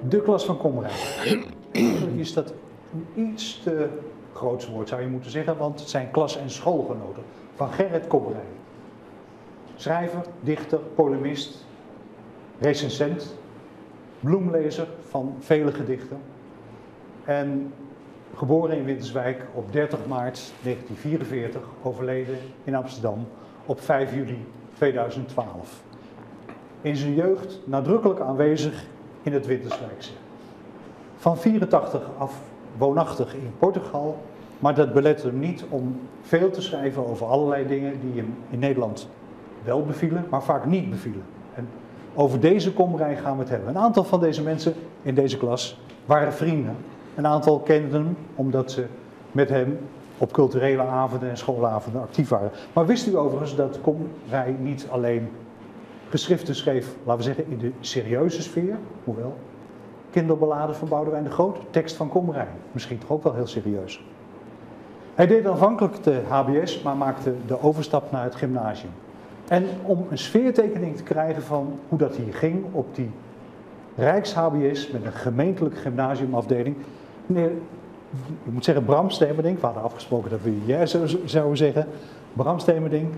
De klas van Komrij. Eigenlijk is dat een iets te groot woord, zou je moeten zeggen, want het zijn klas- en schoolgenoten van Gerrit Komrij. Schrijver, dichter, polemist, recensent, bloemlezer van vele gedichten. En geboren in Winterswijk op 30 maart 1944, overleden in Amsterdam op 5 juli 2012. In zijn jeugd nadrukkelijk aanwezig in het Winterswijkse. Van 84 af woonachtig in Portugal, maar dat belette hem niet om veel te schrijven over allerlei dingen die hem in Nederland wel bevielen, maar vaak niet bevielen. En over deze Komrij gaan we het hebben. Een aantal van deze mensen in deze klas waren vrienden. Een aantal kenden hem omdat ze met hem op culturele avonden en schoolavonden actief waren. Maar wist u overigens dat Komrij niet alleen geschriften schreef, laten we zeggen, in de serieuze sfeer, hoewel Kinderballade van Boudewijn de Groot, tekst van Komrij, misschien toch ook wel heel serieus. Hij deed aanvankelijk de HBS, maar maakte de overstap naar het gymnasium. En om een sfeertekening te krijgen van hoe dat hier ging op die Rijks-HBS met een gemeentelijke gymnasiumafdeling, meneer, ik moet zeggen Bram Stemerdink, we hadden afgesproken dat we jij zouden zeggen, Bram Stemerdink,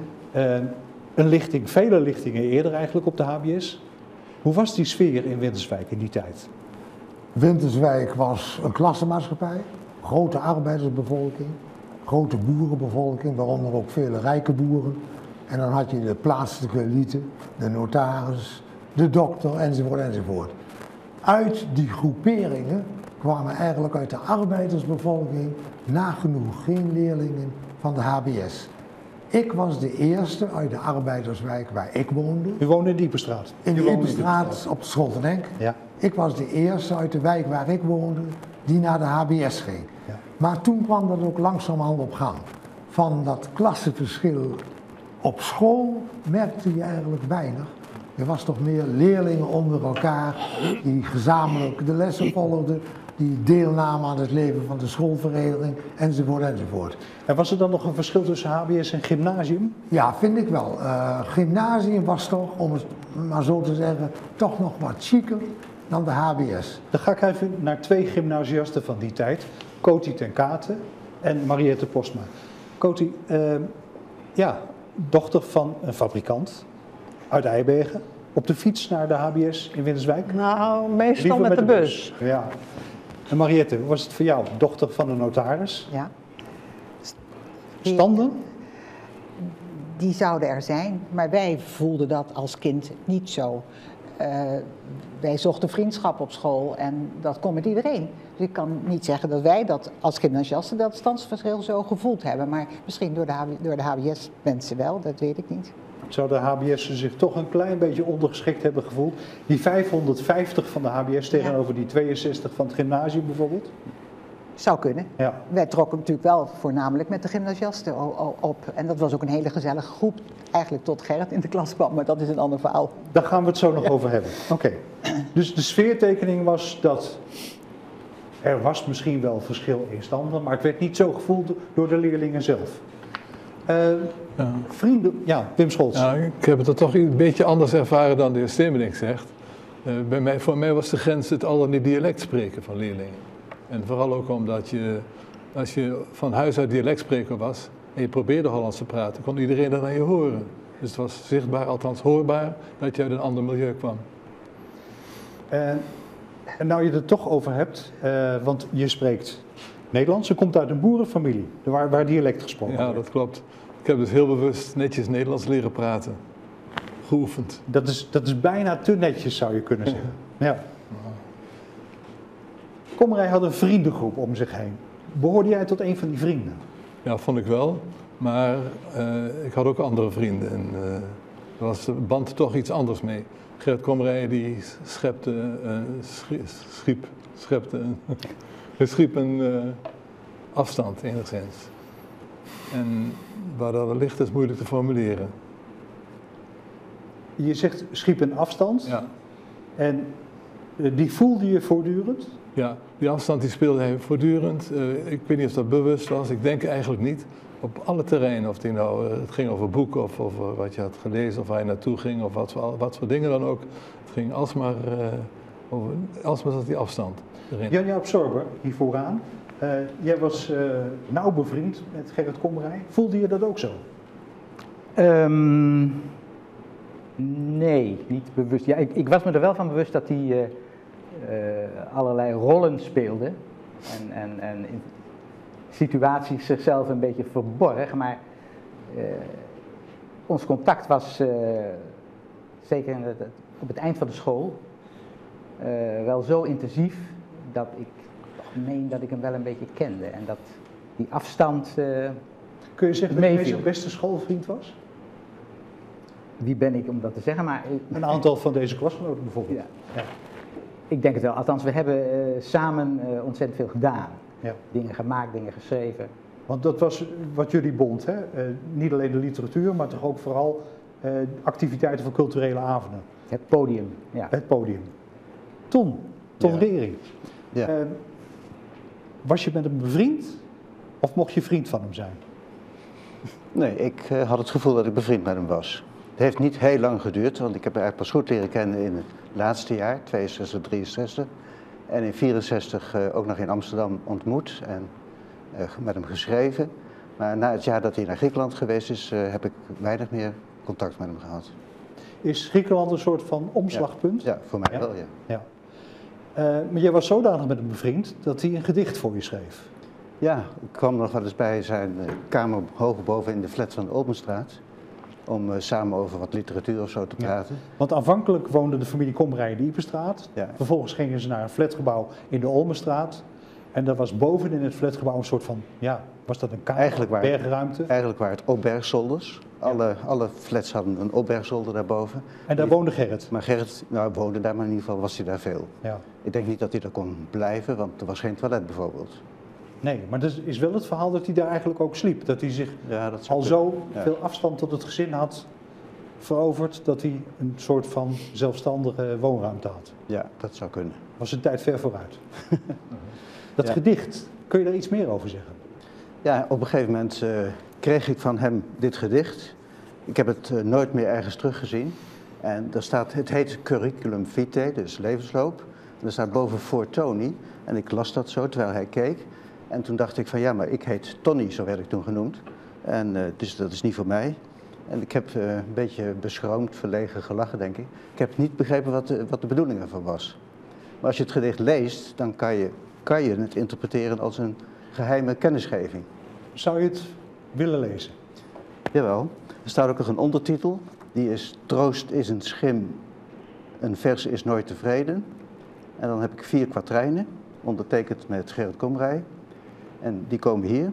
een lichting, vele lichtingen eerder eigenlijk op de HBS. Hoe was die sfeer in Winterswijk in die tijd? Winterswijk was een klassenmaatschappij, grote arbeidersbevolking, grote boerenbevolking, waaronder ook vele rijke boeren. En dan had je de plaatselijke elite, de notaris, de dokter enzovoort enzovoort. Uit die groeperingen kwamen eigenlijk uit de arbeidersbevolking nagenoeg geen leerlingen van de HBS. Ik was de eerste uit de arbeiderswijk waar ik woonde. U woonde in Diepenstraat? In de Diepenstraat op de School ten Enk. Ja. Ik was de eerste uit de wijk waar ik woonde die naar de HBS ging. Ja. Maar toen kwam dat ook langzamerhand op gang. Van dat klassenverschil op school merkte je eigenlijk weinig. Er was toch meer leerlingen onder elkaar die gezamenlijk de lessen volgden, die deelnamen aan het leven van de schoolvereniging, enzovoort enzovoort. En was er dan nog een verschil tussen HBS en gymnasium? Ja, vind ik wel. Gymnasium was toch, om het maar zo te zeggen, toch nog wat chiquer dan de HBS. Dan ga ik even naar twee gymnasiasten van die tijd. Coty ten Kate en Mariette Postma. Coty, dochter van een fabrikant uit Eibergen. Op de fiets naar de HBS in Winterswijk? Nou, meestal met de bus. Ja. En Mariette, hoe was het voor jou? Dochter van een notaris? Ja. Standen? Die zouden er zijn, maar wij voelden dat als kind niet zo. Wij zochten vriendschap op school en dat kon met iedereen. Dus ik kan niet zeggen dat wij dat als gymnasiasten dat standsverschil zo gevoeld hebben. Maar misschien door de HBS-mensen wel, dat weet ik niet. Zou de HBS'en zich toch een klein beetje ondergeschikt hebben gevoeld? Die 550 van de HBS tegenover die 62 van het gymnasium bijvoorbeeld? Zou kunnen. Ja. Wij trokken natuurlijk wel voornamelijk met de gymnasiasten op. En dat was ook een hele gezellige groep. Eigenlijk tot Gerrit in de klas kwam, maar dat is een ander verhaal. Daar gaan we het zo nog over hebben. Oké. Dus de sfeertekening was dat er was misschien wel verschil in standen, maar het werd niet zo gevoeld door de leerlingen zelf. Vrienden, ja, Wim Scholz. Ja, ik heb het er toch een beetje anders ervaren dan de heer Stemerdink zegt. Voor mij was de grens het al in het dialect spreken van leerlingen. En vooral ook omdat als je van huis uit dialectspreker was en je probeerde Hollands te praten, kon iedereen dat aan je horen. Dus het was zichtbaar, althans hoorbaar, dat je uit een ander milieu kwam. En nou je het er toch over hebt, want je spreekt Nederlands, je komt uit een boerenfamilie, waar dialect gesproken wordt. Ja, dat klopt. Ik heb dus heel bewust netjes Nederlands leren praten. Geoefend. Dat is bijna te netjes, zou je kunnen zeggen. Ja. Komrij had een vriendengroep om zich heen. Behoorde jij tot een van die vrienden? Ja, vond ik wel. Maar ik had ook andere vrienden. En er was de band toch iets anders mee. Gerrit Komrij die schiep een afstand enigszins. En waar dat ligt is moeilijk te formuleren. Je zegt schiep een afstand. Ja. En die voelde je voortdurend? Ja, die afstand die speelde hij voortdurend. Ik weet niet of dat bewust was, ik denk eigenlijk niet. Op alle terreinen, of het ging over boeken of over wat je had gelezen, of waar je naartoe ging, of wat voor dingen dan ook. Het ging alsmaar Alsmaar zat die afstand erin. Jan-Jaap Sorber, hier vooraan. Jij was nauw bevriend met Gerrit Komrij. Voelde je dat ook zo? Nee, niet bewust. Ja, ik was me er wel van bewust dat hij allerlei rollen speelde. En in situaties zichzelf een beetje verborg. Maar ons contact was zeker op het eind van de school wel zo intensief dat ik toch meen dat ik hem wel een beetje kende. En dat die afstand Kun je zeggen dat hij meeviel. zijn beste schoolvriend was? Wie ben ik om dat te zeggen, maar Een aantal van deze klasgenoten bijvoorbeeld. ja, Ja. ik denk het wel. Althans, we hebben samen ontzettend veel gedaan. Ja. Dingen gemaakt, dingen geschreven. Want dat was wat jullie bond, hè? Niet alleen de literatuur, maar toch ook vooral activiteiten van culturele avonden. Het podium, ja. Het podium. Ton Rering. Ja. Was je met hem bevriend of mocht je vriend van hem zijn? Nee, ik had het gevoel dat ik bevriend met hem was. Het heeft niet heel lang geduurd, want ik heb hem eigenlijk pas goed leren kennen in het laatste jaar, 62, 63. En in 64 ook nog in Amsterdam ontmoet en met hem geschreven. Maar na het jaar dat hij naar Griekenland geweest is, heb ik weinig meer contact met hem gehad. Is Griekenland een soort van omslagpunt? Ja, voor mij Ja. wel, ja. Ja. Maar jij was zodanig met hem bevriend dat hij een gedicht voor je schreef. Ja, ik kwam nog wel eens bij zijn kamer hoog boven in de flat van de Olmenstraat. Om samen over wat literatuur of zo te praten. Want aanvankelijk woonde de familie Komrij in de Ieperstraat. Ja. Vervolgens gingen ze naar een flatgebouw in de Olmenstraat. En daar was boven in het flatgebouw een soort van, ja, was dat een kamer, bergruimte? Eigenlijk waren het opbergzolders. Alle flats hadden een opbergzolder daarboven. En daar woonde Gerrit. Maar Gerrit woonde daar, maar in ieder geval was hij daar veel. Ja. Ik denk niet dat hij daar kon blijven, want er was geen toilet bijvoorbeeld. Nee, maar dat is wel het verhaal dat hij daar eigenlijk ook sliep. Dat hij zich Ja, dat zou al kunnen. zo Ja. veel afstand tot het gezin had veroverd, dat hij een soort van zelfstandige woonruimte had. Ja, dat zou kunnen. Was een tijd ver vooruit. Dat Ja. gedicht, kun je daar iets meer over zeggen? Ja, op een gegeven moment kreeg ik van hem dit gedicht. Ik heb het nooit meer ergens teruggezien. En daar staat, het heet Curriculum Vitae, dus levensloop. En er staat boven voor Tony. En ik las dat zo terwijl hij keek. En toen dacht ik van ja, maar ik heet Tony, zo werd ik toen genoemd. En dus dat is niet voor mij. En ik heb een beetje beschroomd, verlegen gelachen, denk ik. Ik heb niet begrepen wat de bedoeling ervan was. Maar als je het gedicht leest, dan kan je het interpreteren als een geheime kennisgeving. Zou je het willen lezen? Jawel. Er staat ook nog een ondertitel. Die is Troost is een schim, een vers is nooit tevreden. En dan heb ik 4 kwatrijnen, ondertekend met Gerrit Komrij. En die komen hier.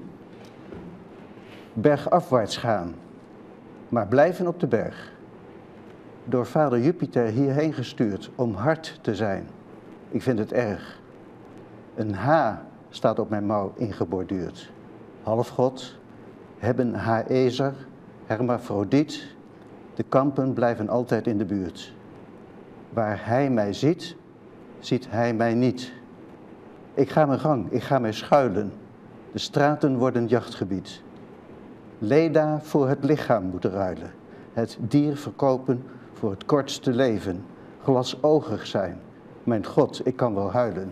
Bergafwaarts gaan, maar blijven op de berg. Door vader Jupiter hierheen gestuurd om hard te zijn. Ik vind het erg. Een H staat op mijn mouw ingeborduurd. Halfgod, hebben Haezer, hermafrodiet. De kampen blijven altijd in de buurt. Waar hij mij ziet, ziet hij mij niet. Ik ga mijn gang, ik ga mij schuilen. De straten worden jachtgebied. Leda voor het lichaam moeten ruilen. Het dier verkopen voor het kortste leven. Glasoogig zijn. Mijn God, ik kan wel huilen.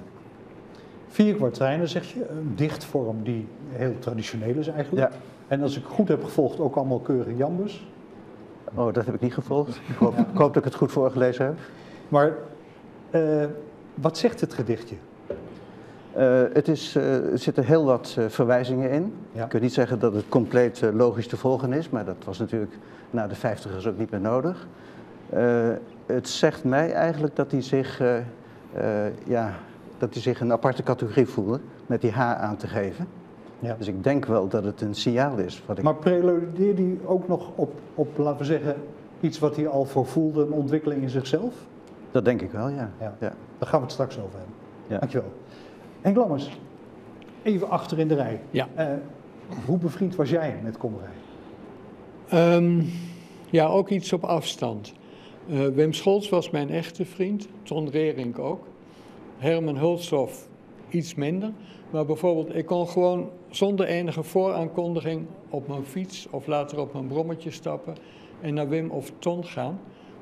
4 kwatrijnen, zeg je, een dichtvorm die heel traditioneel is eigenlijk. Ja. En als ik goed heb gevolgd, ook allemaal keurig jambus. Oh, dat heb ik niet gevolgd. Ik hoop dat ik het goed voorgelezen heb. Maar wat zegt het gedichtje? Er zitten heel wat verwijzingen in. Ja. Ik kan niet zeggen dat het compleet logisch te volgen is, maar dat was natuurlijk na de 50ers ook niet meer nodig. Het zegt mij eigenlijk dat hij zich een aparte categorie voelde met die H aan te geven. Ja. Dus ik denk wel dat het een signaal is. Maar preludeerde hij ook nog op, laten we zeggen, iets wat hij al voor voelde, een ontwikkeling in zichzelf? Dat denk ik wel, ja. Ja. Ja. Daar gaan we het straks over hebben. Ja. Dankjewel. Henk Lammers, even achter in de rij. Ja. Hoe bevriend was jij met Komrij? Ja, ook iets op afstand. Wim Scholz was mijn echte vriend, Ton Rering ook. Herman Hulshoff iets minder. Maar bijvoorbeeld, ik kon gewoon zonder enige vooraankondiging op mijn fiets of later op mijn brommetje stappen en naar Wim of Ton gaan.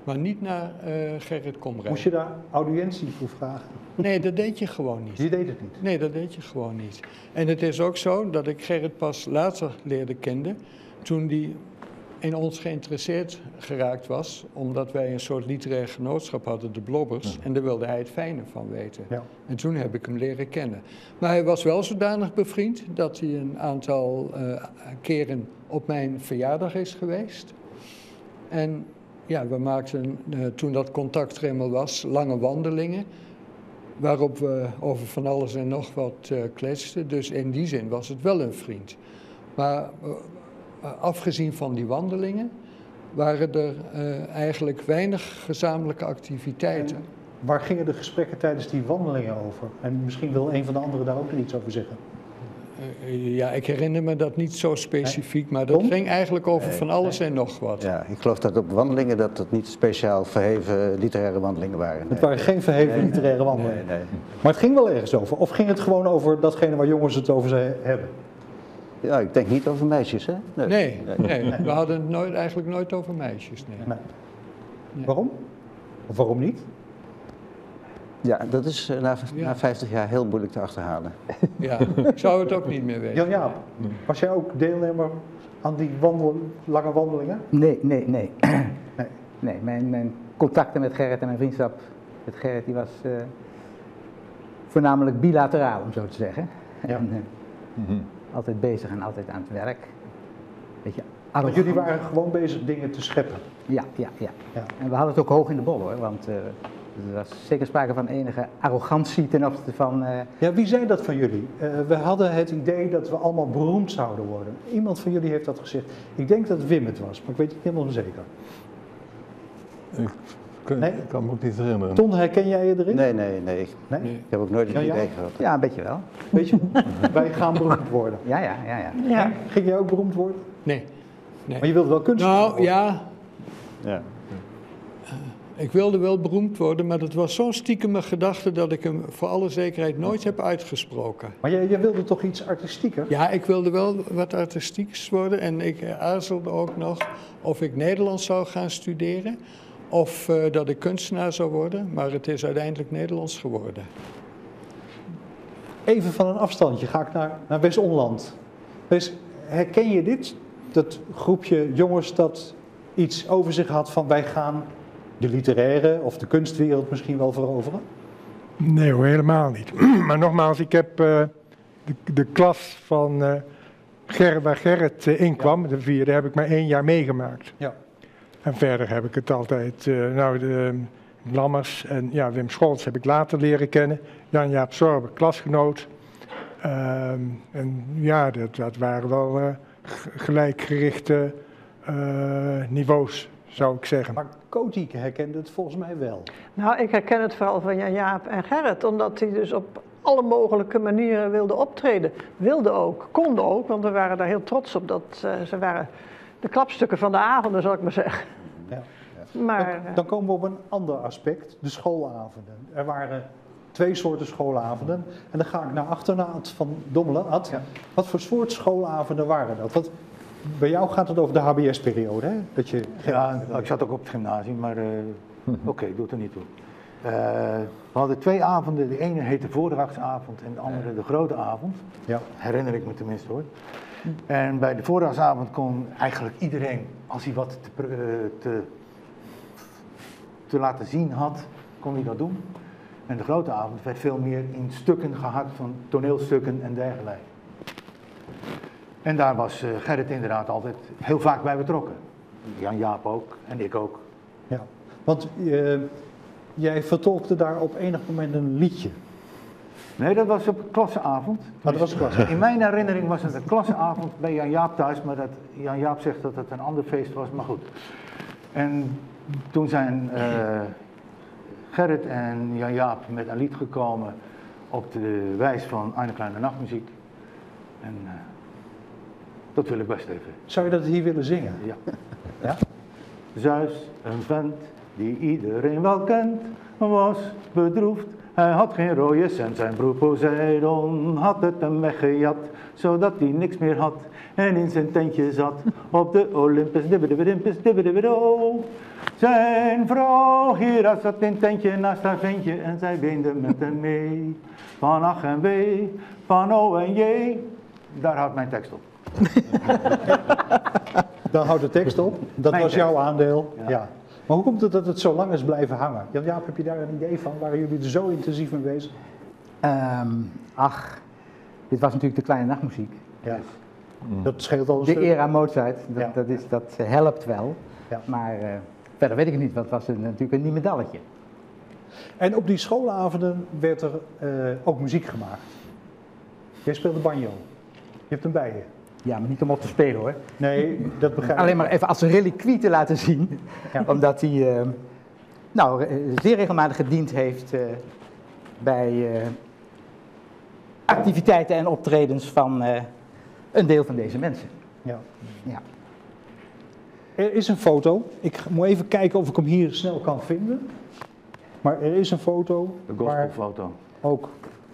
maar niet naar Gerrit Komrij. Moest je daar audiëntie voor vragen? Nee, dat deed je gewoon niet. Je deed het niet. Nee, dat deed je gewoon niet. En het is ook zo dat ik Gerrit pas later leerde kennen, toen hij in ons geïnteresseerd geraakt was, omdat wij een soort literair genootschap hadden, de Blobbers, en daar wilde hij het fijne van weten. Ja. En toen heb ik hem leren kennen. Maar hij was wel zodanig bevriend dat hij een aantal keren op mijn verjaardag is geweest. En ja, we maakten, toen dat contact er eenmaal was, lange wandelingen, waarop we over van alles en nog wat kletsten. Dus in die zin was het wel een vriend. Maar afgezien van die wandelingen waren er eigenlijk weinig gezamenlijke activiteiten. En waar gingen de gesprekken tijdens die wandelingen over? En misschien wil een van de anderen daar ook nog iets over zeggen. Ja, ik herinner me dat niet zo specifiek, maar dat ging eigenlijk over van alles en nog wat. Ja, ik geloof dat op wandelingen dat niet speciaal verheven literaire wandelingen waren. Het waren geen verheven literaire wandelingen. Nee. Maar het ging wel ergens over. Of ging het gewoon over datgene waar jongens het over hebben? Ja, ik denk niet over meisjes, hè? Nee, we hadden het eigenlijk nooit over meisjes. Nee. Nee. Waarom? Of waarom niet? Ja, dat is na 50 jaar heel moeilijk te achterhalen. Ja, ik zou het ook niet meer weten. Jan-Jaap, was jij ook deelnemer aan die lange wandelingen? Nee. Nee. Nee, mijn contacten met Gerrit en mijn vriendschap met Gerrit die was voornamelijk bilateraal, om zo te zeggen. Ja. En, altijd bezig en altijd aan het werk. Beetje Want arrogant. jullie waren gewoon bezig dingen te scheppen. Ja. En we hadden het ook hoog in de bol hoor, want er was zeker sprake van enige arrogantie ten opzichte van... Ja, wie zei dat van jullie? We hadden het idee dat we allemaal beroemd zouden worden. Iemand van jullie heeft dat gezegd. Ik denk dat Wim het was, maar ik weet het niet helemaal zeker. Ik kan me ook niet herinneren. Ton, herken jij je erin? Nee. Ik heb ook nooit het idee gehad. Ja, een beetje wel. Weet je, wij gaan beroemd worden. Ja. Ging jij ook beroemd worden? Nee. Maar je wilde wel kunstenaar Nou worden. Ja. Ik wilde wel beroemd worden, maar dat was zo'n stiekeme gedachte dat ik hem voor alle zekerheid nooit heb uitgesproken. Maar jij wilde toch iets artistieker? Ja, ik wilde wel wat artistieks worden en ik aarzelde ook nog of ik Nederlands zou gaan studeren of dat ik kunstenaar zou worden, maar het is uiteindelijk Nederlands geworden. Even van een afstandje ga ik naar West-Onland. Herken je dit? Dat groepje jongens dat iets over zich had van wij gaan de literaire of de kunstwereld misschien wel veroveren? Nee hoor, helemaal niet. Maar nogmaals, ik heb de klas van waar Gerrit in kwam, de vierde, heb ik maar 1 jaar meegemaakt. Ja. En verder heb ik het altijd, de Lammers en ja, Wim Scholz heb ik later leren kennen. Jan-Jaap Sorber, klasgenoot. En ja, dat waren wel gelijkgerichte niveaus, zou ik zeggen. Maar Kotieke herkende het volgens mij wel. Nou, ik herken het vooral van Jan-Jaap en Gerrit, omdat hij dus op alle mogelijke manieren wilde optreden. Wilde ook, konden ook, want we waren daar heel trots op. Dat ze waren de klapstukken van de avonden, zal ik maar zeggen. Ja. Maar, Dan komen we op een ander aspect, de schoolavonden. Er waren 2 soorten schoolavonden. En dan ga ik naar achter, naar Ad van Dommelen. Ad, wat voor soort schoolavonden waren dat? Want bij jou gaat het over de HBS-periode, hè? Dat je... Ja, ik zat ook op het gymnasium, maar oké, doet er niet toe. We hadden 2 avonden, de ene heette voordrachtsavond en de andere de grote avond. Ja. Herinner ik me tenminste hoor. En bij de voordrachtsavond kon eigenlijk iedereen, als hij wat te laten zien had, kon hij dat doen. En de grote avond werd veel meer in stukken gehakt van toneelstukken en dergelijke. En daar was Gerrit inderdaad altijd heel vaak bij betrokken. Jan-Jaap ook en ik ook. Ja, want jij vertolkte daar op enig moment een liedje. Nee, dat was op klasseavond. Maar dat was klasse. In mijn herinnering was het een klasseavond bij Jan-Jaap thuis, maar Jan-Jaap zegt dat het een ander feest was, maar goed. En toen zijn Gerrit en Jan-Jaap met een lied gekomen op de wijs van Eine Kleine Nachtmuziek. En dat wil ik best even. Zou je dat hier willen zingen? Ja. Ja? Zeus, een vent die iedereen wel kent, was bedroefd. Hij had geen rode cent, zijn broer Poseidon had het hem weggejat, zodat hij niks meer had en in zijn tentje zat op de Olympus, dibbedibbedimpus, dibbedibbedido. Zijn vrouw Hera zat in een tentje naast haar ventje en zij weende met hem mee. Van ach en wee, van o en jee. Daar houdt mijn tekst op. Dan houdt de tekst op. Dat Mijn was tekst. jouw aandeel. Ja. Ja. Maar hoe komt het dat het zo lang is blijven hangen? Jan-Jaap, heb je daar een idee van? Waren jullie er zo intensief mee bezig? Dit was natuurlijk de kleine nachtmuziek. Ja. Dat scheelt al een De stuk. era Mozart, Ja. dat helpt wel. Ja. Maar verder weet ik het niet, want het was natuurlijk een niemendalletje. En op die schoolavonden werd er ook muziek gemaakt. Jij speelde banjo. Je hebt hem bij je. Ja, maar niet om op te spelen hoor. Nee, dat begrijp ik. Alleen maar even als een reliquie te laten zien. Ja. Omdat hij zeer regelmatig gediend heeft bij activiteiten en optredens van een deel van deze mensen. Ja. Ja. Er is een foto. Ik moet even kijken of ik hem hier snel kan vinden. Maar er is een foto De waar gospelfoto. ook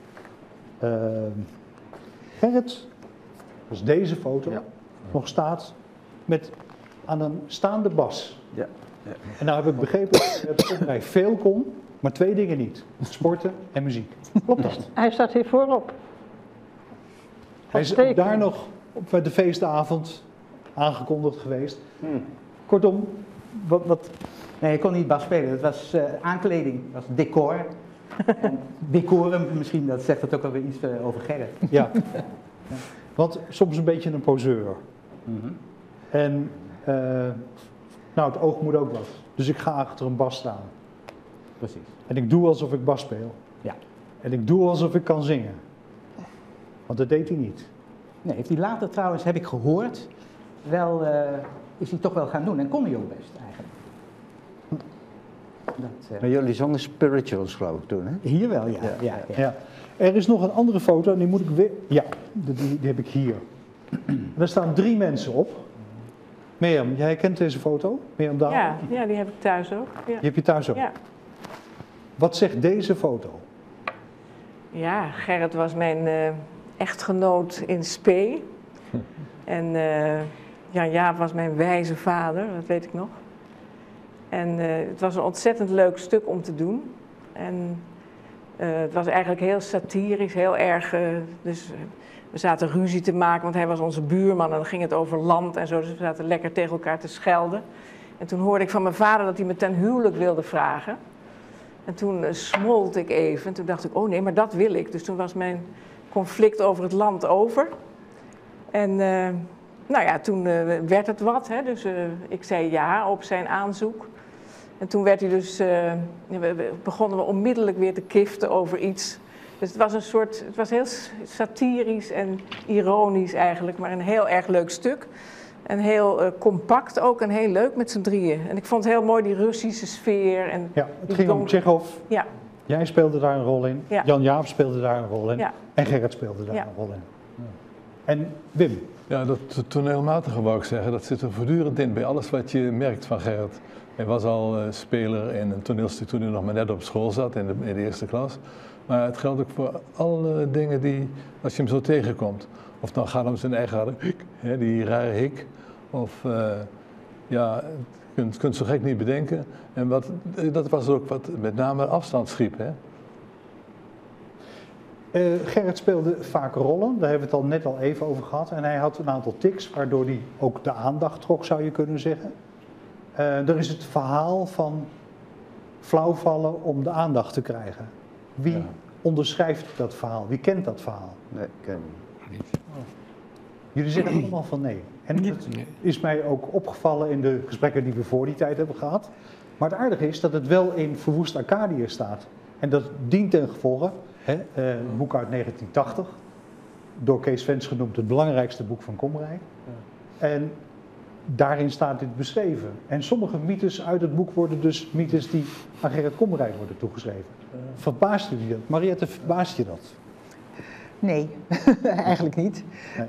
Gerrit, dus deze foto, Ja. nog staat met aan een staande bas. Ja. Ja. En nou heb ik begrepen dat het opdracht veel kon, maar 2 dingen niet. Sporten en muziek. Klopt dat? Hij staat hier voorop. Hij is ook teken. daar nog op de feestavond aangekondigd geweest. Kortom, wat Nee, ik kon niet bas spelen. Het was aankleding, het was decor. En decorum, misschien dat zegt het ook alweer iets over Gerrit. ja. Want soms een beetje een poseur. En nou, het oog moet ook wat. Dus ik ga achter een bas staan. Precies. En ik doe alsof ik bas speel. Ja. En ik doe alsof ik kan zingen. Want dat deed hij niet. Nee, heeft hij later trouwens, heb ik gehoord, wel, is hij toch wel gaan doen. En kon hij ook best eigenlijk. Dat, Maar jullie zongen spirituals geloof ik toen, hè? hier wel, ja. Ja. Ja. Er is nog een andere foto en die moet ik weer... Ja, die heb ik hier. En daar staan 3 mensen op. Mirjam, jij kent deze foto? Mirjam Daal? Ja, die heb ik thuis ook. Ja. Die heb je thuis ook. Ja. Wat zegt deze foto? Ja, Gerrit was mijn echtgenoot in spe. En Jan-Jaap was mijn wijze vader, dat weet ik nog. En het was een ontzettend leuk stuk om te doen. En het was eigenlijk heel satirisch, heel erg... dus we zaten ruzie te maken, want hij was onze buurman en dan ging het over land en zo. Dus we zaten lekker tegen elkaar te schelden. En toen hoorde ik van mijn vader dat hij me ten huwelijk wilde vragen. En toen smolt ik even en toen dacht ik, oh nee, maar dat wil ik. Dus toen was mijn conflict over het land over. En nou ja, toen werd het wat. Hè? Dus ik zei ja op zijn aanzoek. En toen werd hij dus, begonnen we onmiddellijk weer te kiften over iets. Dus het was een soort, het was heel satirisch en ironisch eigenlijk, maar een heel erg leuk stuk. En heel compact ook en heel leuk met z'n drieën. En ik vond het heel mooi die Russische sfeer. En Ja, het ging om Tsjechov. Ja, Jij speelde daar een rol in. Ja. Jan-Jaap speelde daar een rol in. Ja. En Gerrit speelde daar Ja. een rol in. En Wim, Ja, dat toneelmatige wou ik zeggen, dat zit er voortdurend in bij alles wat je merkt van Gerrit. Hij was al speler in een toneelstuk toen hij nog maar net op school zat, in de eerste klas. Maar het geldt ook voor alle dingen die, als je hem zo tegenkomt. Of dan gaat om zijn eigen hik, hè, die rare hik. Of ja, je kunt zo gek niet bedenken. En dat was ook wat met name afstand schiep. Hè? Gerrit speelde vaak rollen, daar hebben we het net al even over gehad. En hij had een aantal tics, waardoor hij ook de aandacht trok, zou je kunnen zeggen. Er is het verhaal van flauwvallen om de aandacht te krijgen. Wie onderschrijft dat verhaal? Wie kent dat verhaal? Nee, ken ik niet. Jullie zeggen allemaal van nee. En dat is mij ook opgevallen in de gesprekken die we voor die tijd hebben gehad. Maar het aardige is dat het wel in Verwoest Arcadië staat. En dat dient ten gevolge, een boek uit 1980, door Kees Vens genoemd het belangrijkste boek van Komrij. En daarin staat dit beschreven. En sommige mythes uit het boek worden dus mythes die aan Gerrit Komrij worden toegeschreven. Verbaast u dat? Mariette, verbaast je dat? Nee, eigenlijk niet.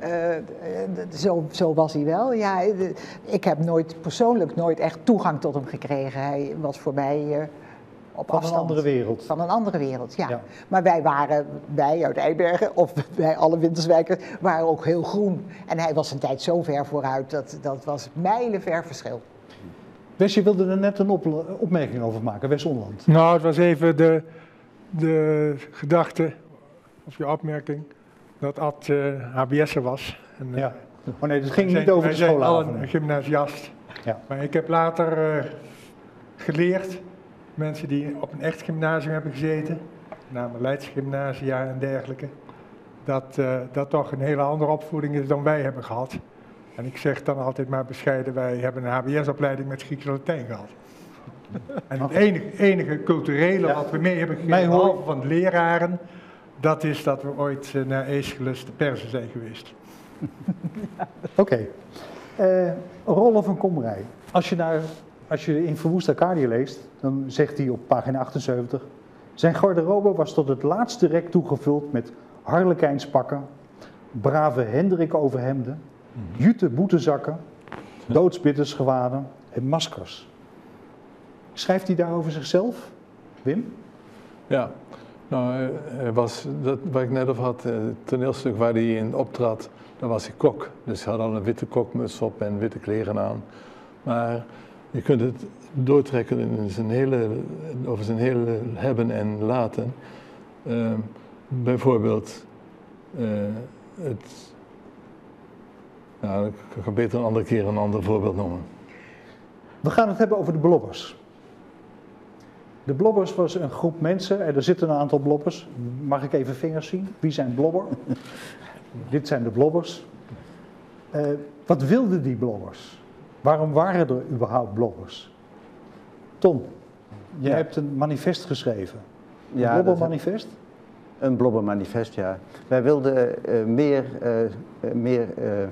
Zo was hij wel. Ja, ik heb persoonlijk nooit echt toegang tot hem gekregen. Hij was voor mij op afstand. Van een andere wereld. Van een andere wereld, ja. Ja. Maar wij uit Eibergen, of wij alle Winterswijkers, waren ook heel groen. En hij was een tijd zo ver vooruit, dat was mijlenver verschil. Wes, je wilde er net een opmerking over maken, Wes Onland. Nou, het was even de gedachte, of je opmerking, dat Ad HBS'er was. En, Ja. Oh nee, het ging niet over de wij zijn allen schoolavonden. een gymnasiast. Ja. Maar ik heb later geleerd, mensen die op een echt gymnasium hebben gezeten, namelijk Leids Gymnasia en dergelijke, dat toch een hele andere opvoeding is dan wij hebben gehad. En ik zeg dan altijd maar bescheiden, wij hebben een HBS-opleiding met Grieks en Latijn gehad. En het enige culturele wat we mee hebben gekregen, behalve van de leraren, dat is dat we ooit naar Aeschylus de Perzen zijn geweest. Oké. Rollo van Komrij. Als je in Verwoest Arcadië leest, dan zegt hij op pagina 78... Zijn garderobe was tot het laatste rek toegevuld met harlekijnspakken, brave Hendrik overhemden, jute boetezakken, doodsbiddersgewaden en maskers. Schrijft hij daar over zichzelf, Wim? Ja, nou, dat waar ik net over had, het toneelstuk waar hij in optrad, daar was hij kok. Dus hij had al een witte kokmuts op en witte kleren aan. Maar je kunt het doortrekken over zijn hele hebben en laten. Bijvoorbeeld, ik kan beter een andere keer een ander voorbeeld noemen. We gaan het hebben over de blobbers. De blobbers was een groep mensen, en er zitten een aantal blobbers. Mag ik even vingers zien? Wie zijn blobber? Dit zijn de blobbers. Wat wilden die blobbers? Waarom waren er überhaupt blobbers? Tom, jij hebt een manifest geschreven. Een blobbermanifest? Een blobbermanifest, ja. Wij wilden meer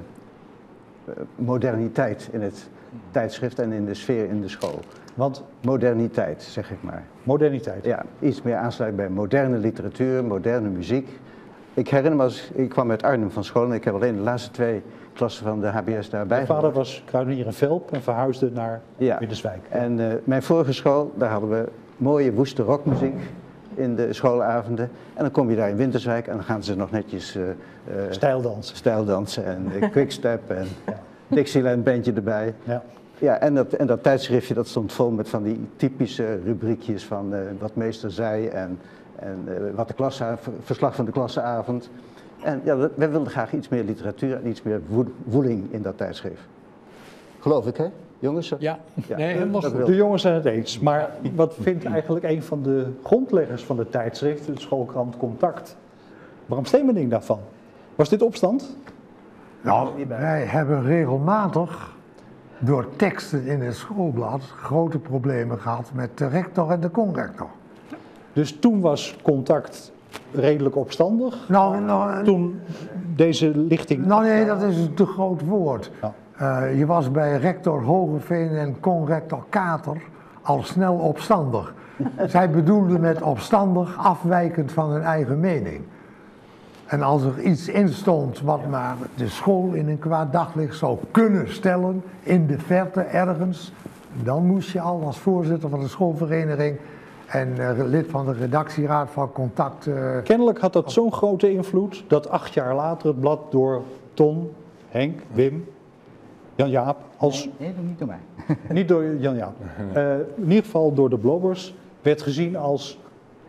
moderniteit in het tijdschrift en in de sfeer in de school. Want? Moderniteit, zeg ik maar. Moderniteit? Ja, iets meer aansluiten bij moderne literatuur, moderne muziek. Ik herinner me, ik kwam uit Arnhem van school en ik heb alleen de laatste 2 klassen van de HBS daarbij. Mijn vader was kruidenier in Velp en verhuisde naar Winterswijk. En mijn vorige school, daar hadden we mooie woeste rockmuziek in de schoolavonden. En dan kom je daar in Winterswijk en dan gaan ze nog netjes stijldansen en quickstep en Dixieland bandje erbij. Ja. Ja, en dat tijdschriftje dat stond vol met van die typische rubriekjes van wat meester zei en wat verslag van de klasseavond. En ja, wij wilden graag iets meer literatuur en iets meer woeling in dat tijdschrift. Geloof ik, hè? Jongens? Ja, nee, helemaal goed. De jongens zijn het eens. Maar wat vindt eigenlijk een van de grondleggers van het tijdschrift, de schoolkrant Contact? Bram daarvan? Was dit opstand? Nou, wij hebben regelmatig door teksten in het schoolblad grote problemen gehad met de rector en de conrector. Dus toen was Contact redelijk opstandig? Toen deze lichting... Nou nee, dat is een te groot woord. Ja. Je was bij rector Hogeveen en conrector Kater al snel opstandig. Zij bedoelden met opstandig afwijkend van hun eigen mening. En als er iets in stond wat maar de school in een kwaad daglicht zou kunnen stellen, in de verte ergens, dan moest je al als voorzitter van de schoolvereniging en lid van de redactieraad van Contact... Kennelijk had dat zo'n grote invloed dat 8 jaar later het blad door Ton, Henk, Wim, Jan-Jaap als... Nee, niet door mij. Niet door Jan-Jaap. In ieder geval door de blobbers werd gezien als,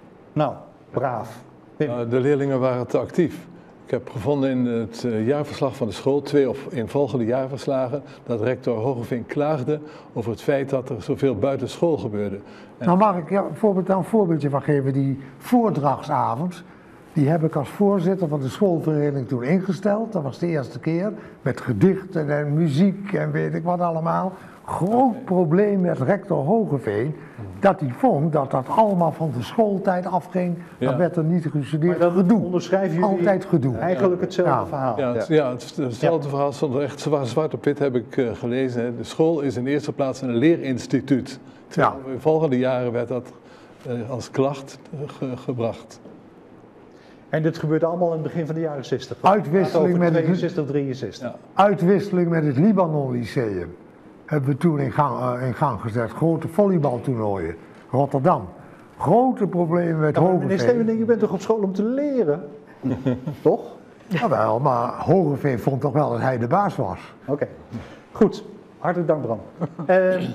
braaf. De leerlingen waren te actief. Ik heb gevonden in het jaarverslag van de school, 2 opeenvolgende jaarverslagen, dat rector Hogeveen klaagde over het feit dat er zoveel buitenschool gebeurde. Nou mag ik daar een voorbeeldje van geven. Die voordragsavond, die heb ik als voorzitter van de schoolvereniging toen ingesteld. Dat was de eerste keer, met gedichten en muziek en weet ik wat allemaal. Groot probleem met rector Hogeveen, dat hij vond dat dat allemaal van de schooltijd afging. Ja. Dat werd er niet gestudeerd. Maar dan onderschrijven jullie altijd gedoe. Eigenlijk hetzelfde verhaal. Hetzelfde verhaal stond er echt zwart op wit, heb ik gelezen. Hè. De school is in de eerste plaats een leerinstituut. In volgende jaren werd dat als klacht gebracht. En dit gebeurde allemaal in het begin van de jaren 60. Uitwisseling met 62, 63. Ja. Uitwisseling met het Libanon Lyceum. Hebben we toen in gang gezet. Grote volleybaltoernooien. Rotterdam. Grote problemen met Hogeveen. Meneer Stevening, je bent toch op school om te leren? Toch? Jawel, maar Hogeveen vond toch wel dat hij de baas was. Oké. Goed. Hartelijk dank, Bram.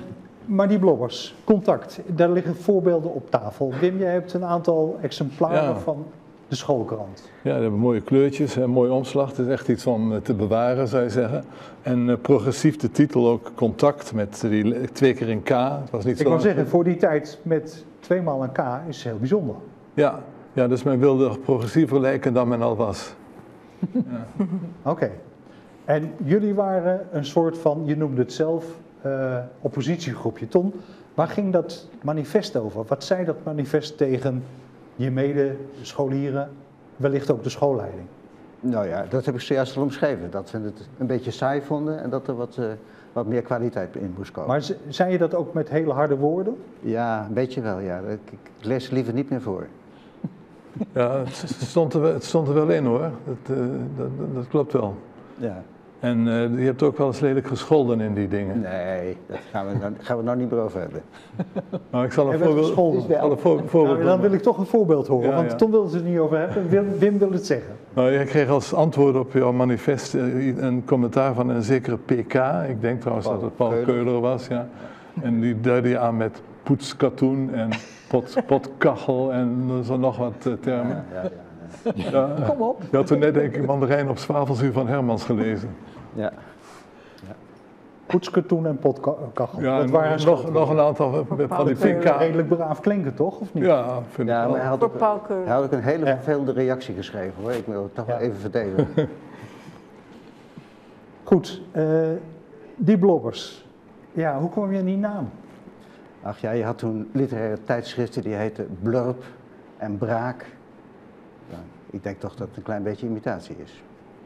Maar die blobbers, contact, daar liggen voorbeelden op tafel. Wim, jij hebt een aantal exemplaren van de schoolkrant. Ja, die hebben mooie kleurtjes, een mooie omslag. Het is echt iets om te bewaren, zou je zeggen. En progressief de titel ook, Contact, met die 2 keer een K. Het was niet Ik wil zeggen, voor die tijd met 2 maal een K is heel bijzonder. Ja, dus men wilde progressiever lijken dan men al was. Ja. Oké. En jullie waren een soort van, je noemde het zelf, oppositiegroepje. Ton, waar ging dat manifest over? Wat zei dat manifest tegen je medescholieren, wellicht ook de schoolleiding? Nou ja, dat heb ik zojuist al omschreven. Dat we het een beetje saai vonden en dat er wat meer kwaliteit in moest komen. Maar zei je dat ook met hele harde woorden? Ja, een beetje wel, ja. Ik lees er liever niet meer voor. Ja, het stond er wel in hoor, dat klopt wel. Ja. En je hebt ook wel eens lelijk gescholden in die dingen. Nee, dat gaan we nou niet meer over hebben. Maar ik zal een voorbeeld dan wil ik toch een voorbeeld horen, Ja, want ja. Tom wil het er niet over hebben, Wim wil het zeggen. Nou, jij kreeg als antwoord op jouw manifest een commentaar van een zekere PK. Ik denk trouwens dat het Paul Keuler was, ja. En die duidde je aan met poetskatoen en potkachel en zo nog wat termen. Ja. Kom op. Je had toen net denk ik Mandarijn op zwavelzuur van Hermans gelezen. Ja. Poetskatoen en potkachel. Ja, dat waren nog een aantal van die PK. Redelijk braaf klinken, toch? Of niet? Ja, vind ik wel. Maar hij had ook een hele vervelende reactie geschreven hoor. Ik wil het toch wel even verdedigen. Goed, die blobbers. Ja, hoe kwam je aan die naam? Ach ja, je had toen literaire tijdschriften die heten Blurp en Braak. Ja, ik denk toch dat het een klein beetje imitatie is.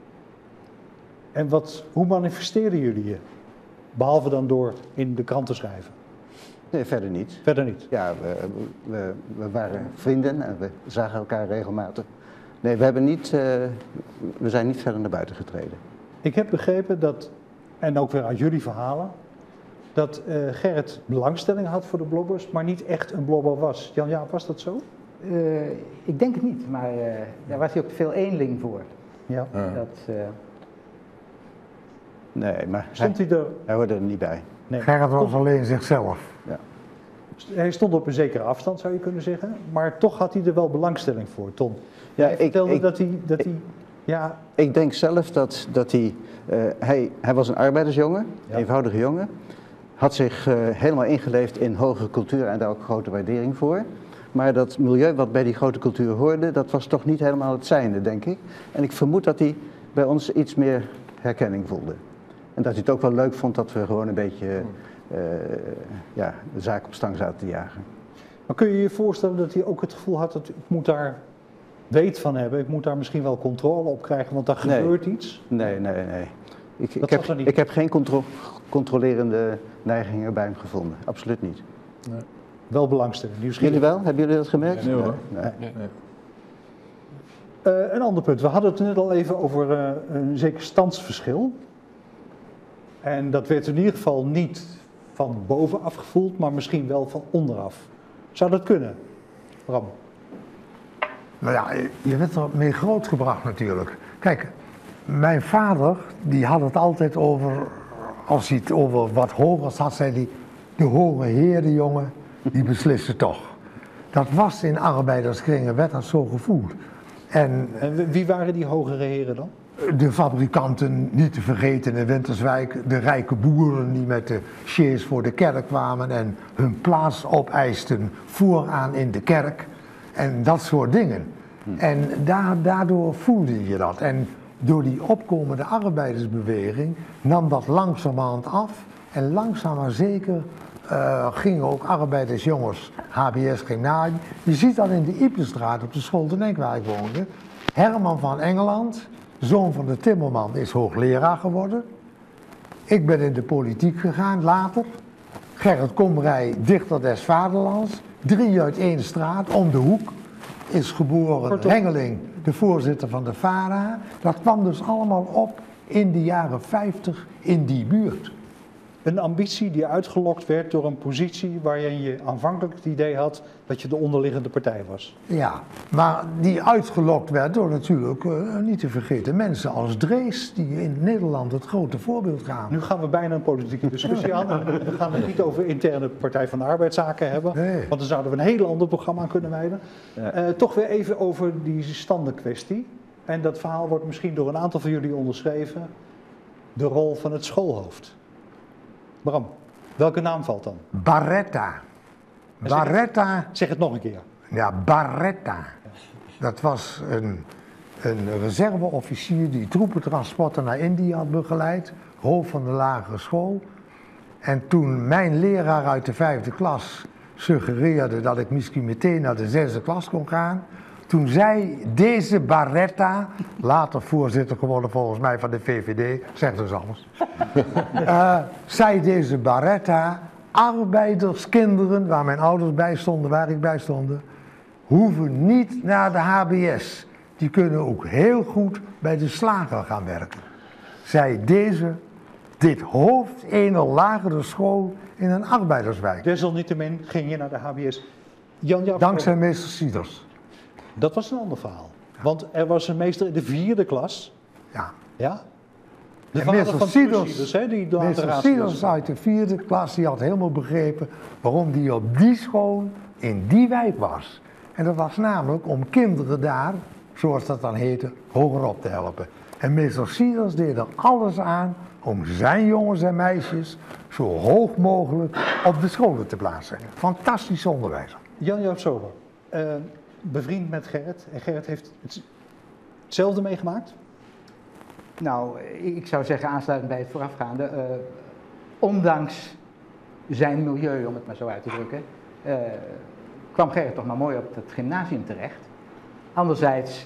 En hoe manifesteerden jullie je? Behalve dan door in de krant te schrijven. Nee, verder niet. Verder niet? Ja, we waren vrienden en we zagen elkaar regelmatig. Nee, we zijn niet verder naar buiten getreden. Ik heb begrepen dat, en ook weer uit jullie verhalen, dat Gerrit belangstelling had voor de blobbers, maar niet echt een blobber was. Jan-Jaap, was dat zo? Ik denk het niet, maar daar was hij ook veel eenling voor. Ja. Nee, maar Stond hij er? Hij hoorde er niet bij. Nee. Gerrit was alleen zichzelf. Ja. Hij stond op een zekere afstand, zou je kunnen zeggen, maar toch had hij er wel belangstelling voor, Ton. Ja, hij vertelde dat hij ja... Ik denk zelf dat hij was een arbeidersjongen, eenvoudige jongen. Had zich helemaal ingeleefd in hogere cultuur en daar ook grote waardering voor. Maar dat milieu wat bij die grote cultuur hoorde, dat was toch niet helemaal het zijne, denk ik. En ik vermoed dat hij bij ons iets meer herkenning voelde. En dat hij het ook wel leuk vond dat we gewoon een beetje de zaak op stang zaten te jagen. Maar kun je je voorstellen dat hij ook het gevoel had dat ik moet daar weet van hebben, ik moet daar misschien wel controle op krijgen, want daar gebeurt iets? Nee. Ik heb geen controlerende neigingen bij hem gevonden, absoluut niet. Nee. Wel belangstelling, Jullie wel? Hebben jullie dat gemerkt? Nee hoor. Nee. Een ander punt, we hadden het net al even over een zeker standsverschil. En dat werd in ieder geval niet van bovenaf gevoeld, maar misschien wel van onderaf. Zou dat kunnen, Bram? Nou ja, je werd er mee grootgebracht natuurlijk. Kijk, mijn vader die had het altijd over, als hij het over wat hogers had, zei hij, de hoge heren jongen, die beslissen toch. Dat was in arbeiderskringen, werd dat zo gevoeld. En wie waren die hogere heren dan? De fabrikanten, niet te vergeten in Winterswijk, de rijke boeren die met de sjees voor de kerk kwamen en hun plaats opeisten vooraan in de kerk en dat soort dingen. En daardoor voelde je dat. En door die opkomende arbeidersbeweging nam dat langzamerhand af en langzaam maar zeker gingen ook arbeidersjongens HBS Gymnasium. Je ziet dat in de Ipenstraat op de Scholtenenk waar ik woonde. Herman van Engeland, zoon van de timmerman, is hoogleraar geworden. Ik ben in de politiek gegaan later. Gerrit Komrij, dichter des vaderlands. 3 uit 1 straat, om de hoek, is geboren Hengeling, de voorzitter van de VARA. Dat kwam dus allemaal op in de jaren 50 in die buurt. Een ambitie die uitgelokt werd door een positie waarin je aanvankelijk het idee had dat je de onderliggende partij was. Ja, maar die uitgelokt werd door natuurlijk niet te vergeten mensen als Drees, die in Nederland het grote voorbeeld gaven. Nu gaan we bijna een politieke discussie aan. We gaan het niet over interne Partij van de Arbeidszaken hebben, Nee. want dan zouden we een heel ander programma aan kunnen wijden. Toch weer even over die standenkwestie. En dat verhaal wordt misschien door een aantal van jullie onderschreven. De rol van het schoolhoofd. Bram, welke naam valt dan? Barretta. Barretta. Zeg het nog een keer. Ja, Barretta. Dat was een reserveofficier die troepentransporten naar Indië had begeleid, hoofd van de lagere school. En toen mijn leraar uit de 5e klas suggereerde dat ik misschien meteen naar de 6e klas kon gaan, toen zei deze Barretta, later voorzitter geworden volgens mij van de VVD, zegt dus alles, zei deze Barretta, arbeiderskinderen, waar mijn ouders bij stonden, waar ik bij stond, hoeven niet naar de HBS. Die kunnen ook heel goed bij de slager gaan werken. Zei dit hoofd ene lagere school in een arbeiderswijk. Desalniettemin ging je naar de HBS. Jan-Jaap, Dankzij meester Sieders. dat was een ander verhaal. Want er was een meester in de 4e klas. Ja. Ja? De En vader meester van Sieders, hè, die later meester raadsheer Sieders uit de 4e klas, die had helemaal begrepen waarom die op die school in die wijk was. En dat was namelijk om kinderen daar, zoals dat dan heette, hoger op te helpen. En meester Sieders deed er alles aan om zijn jongens en meisjes zo hoog mogelijk op de scholen te plaatsen. Fantastisch onderwijzer. Jan-Jaap Sober, bevriend met Gerrit. En Gerrit heeft hetzelfde meegemaakt? Nou, ik zou zeggen, aansluitend bij het voorafgaande, ondanks zijn milieu, om het maar zo uit te drukken, kwam Gerrit toch maar mooi op het gymnasium terecht. Anderzijds,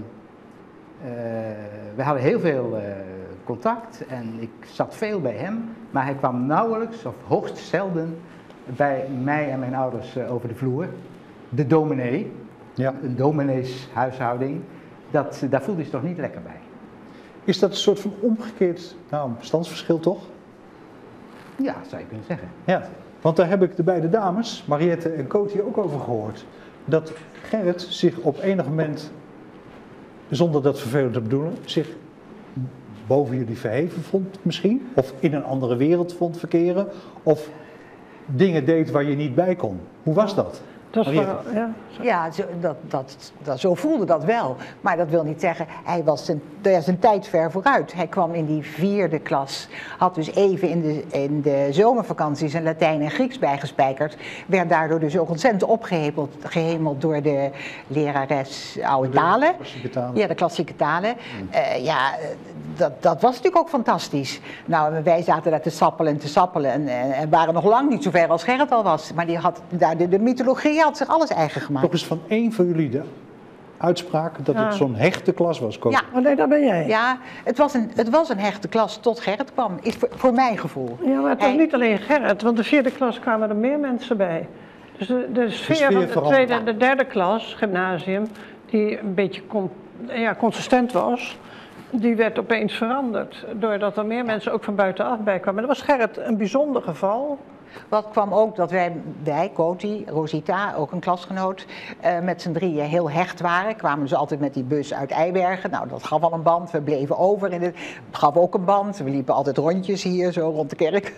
we hadden heel veel contact en ik zat veel bij hem, maar hij kwam nauwelijks of hoogst zelden bij mij en mijn ouders over de vloer. De dominee, Ja. een domineeshuishouding, daar voelde hij zich toch niet lekker bij. Is dat een soort van omgekeerd standsverschil toch? Ja, zou je kunnen zeggen. Ja, want daar heb ik de beide dames, Mariette en Coty, ook over gehoord. Dat Gerrit zich op enig moment, zonder dat vervelend te bedoelen, zich boven jullie verheven vond misschien. Of in een andere wereld vond verkeren. Of dingen deed waar je niet bij kon. Hoe was dat? Dat is Mariette? wel, ja. Ja, zo voelde dat wel. Maar dat wil niet zeggen, hij was zijn tijd ver vooruit. Hij kwam in die 4e klas, had dus even in de zomervakantie zijn Latijn en Grieks bijgespijkerd. Werd daardoor dus ook ontzettend opgehemeld door de lerares oude talen. Klassieke talen. Ja, de klassieke talen. Dat was natuurlijk ook fantastisch. Nou, wij zaten daar te sappelen en waren nog lang niet zo ver als Gerrit al was. Maar die had daar de mythologie had zich alles eigen gemaakt. Toch eens van één van jullie de uitspraak dat het zo'n hechte klas was. Coty. Ja. Oh nee, dat ben jij. Ja, het was een hechte klas tot Gerrit kwam, is voor mijn gevoel. Ja, maar het was Hij- niet alleen Gerrit, want de 4e klas kwamen er meer mensen bij. Dus de sfeer sfeer van de veranderde. 2e en de 3e klas, gymnasium, die een beetje consistent was, die werd opeens veranderd. Doordat er meer mensen ook van buitenaf bij kwamen. Dat was Gerrit een bijzonder geval. Wat kwam ook dat wij Coty, Rosita, ook een klasgenoot, met z'n drieën heel hecht waren. Kwamen ze altijd met die bus uit Eibergen. Nou, dat gaf al een band. We bleven over. Gaf ook een band. We liepen altijd rondjes hier, zo rond de kerk.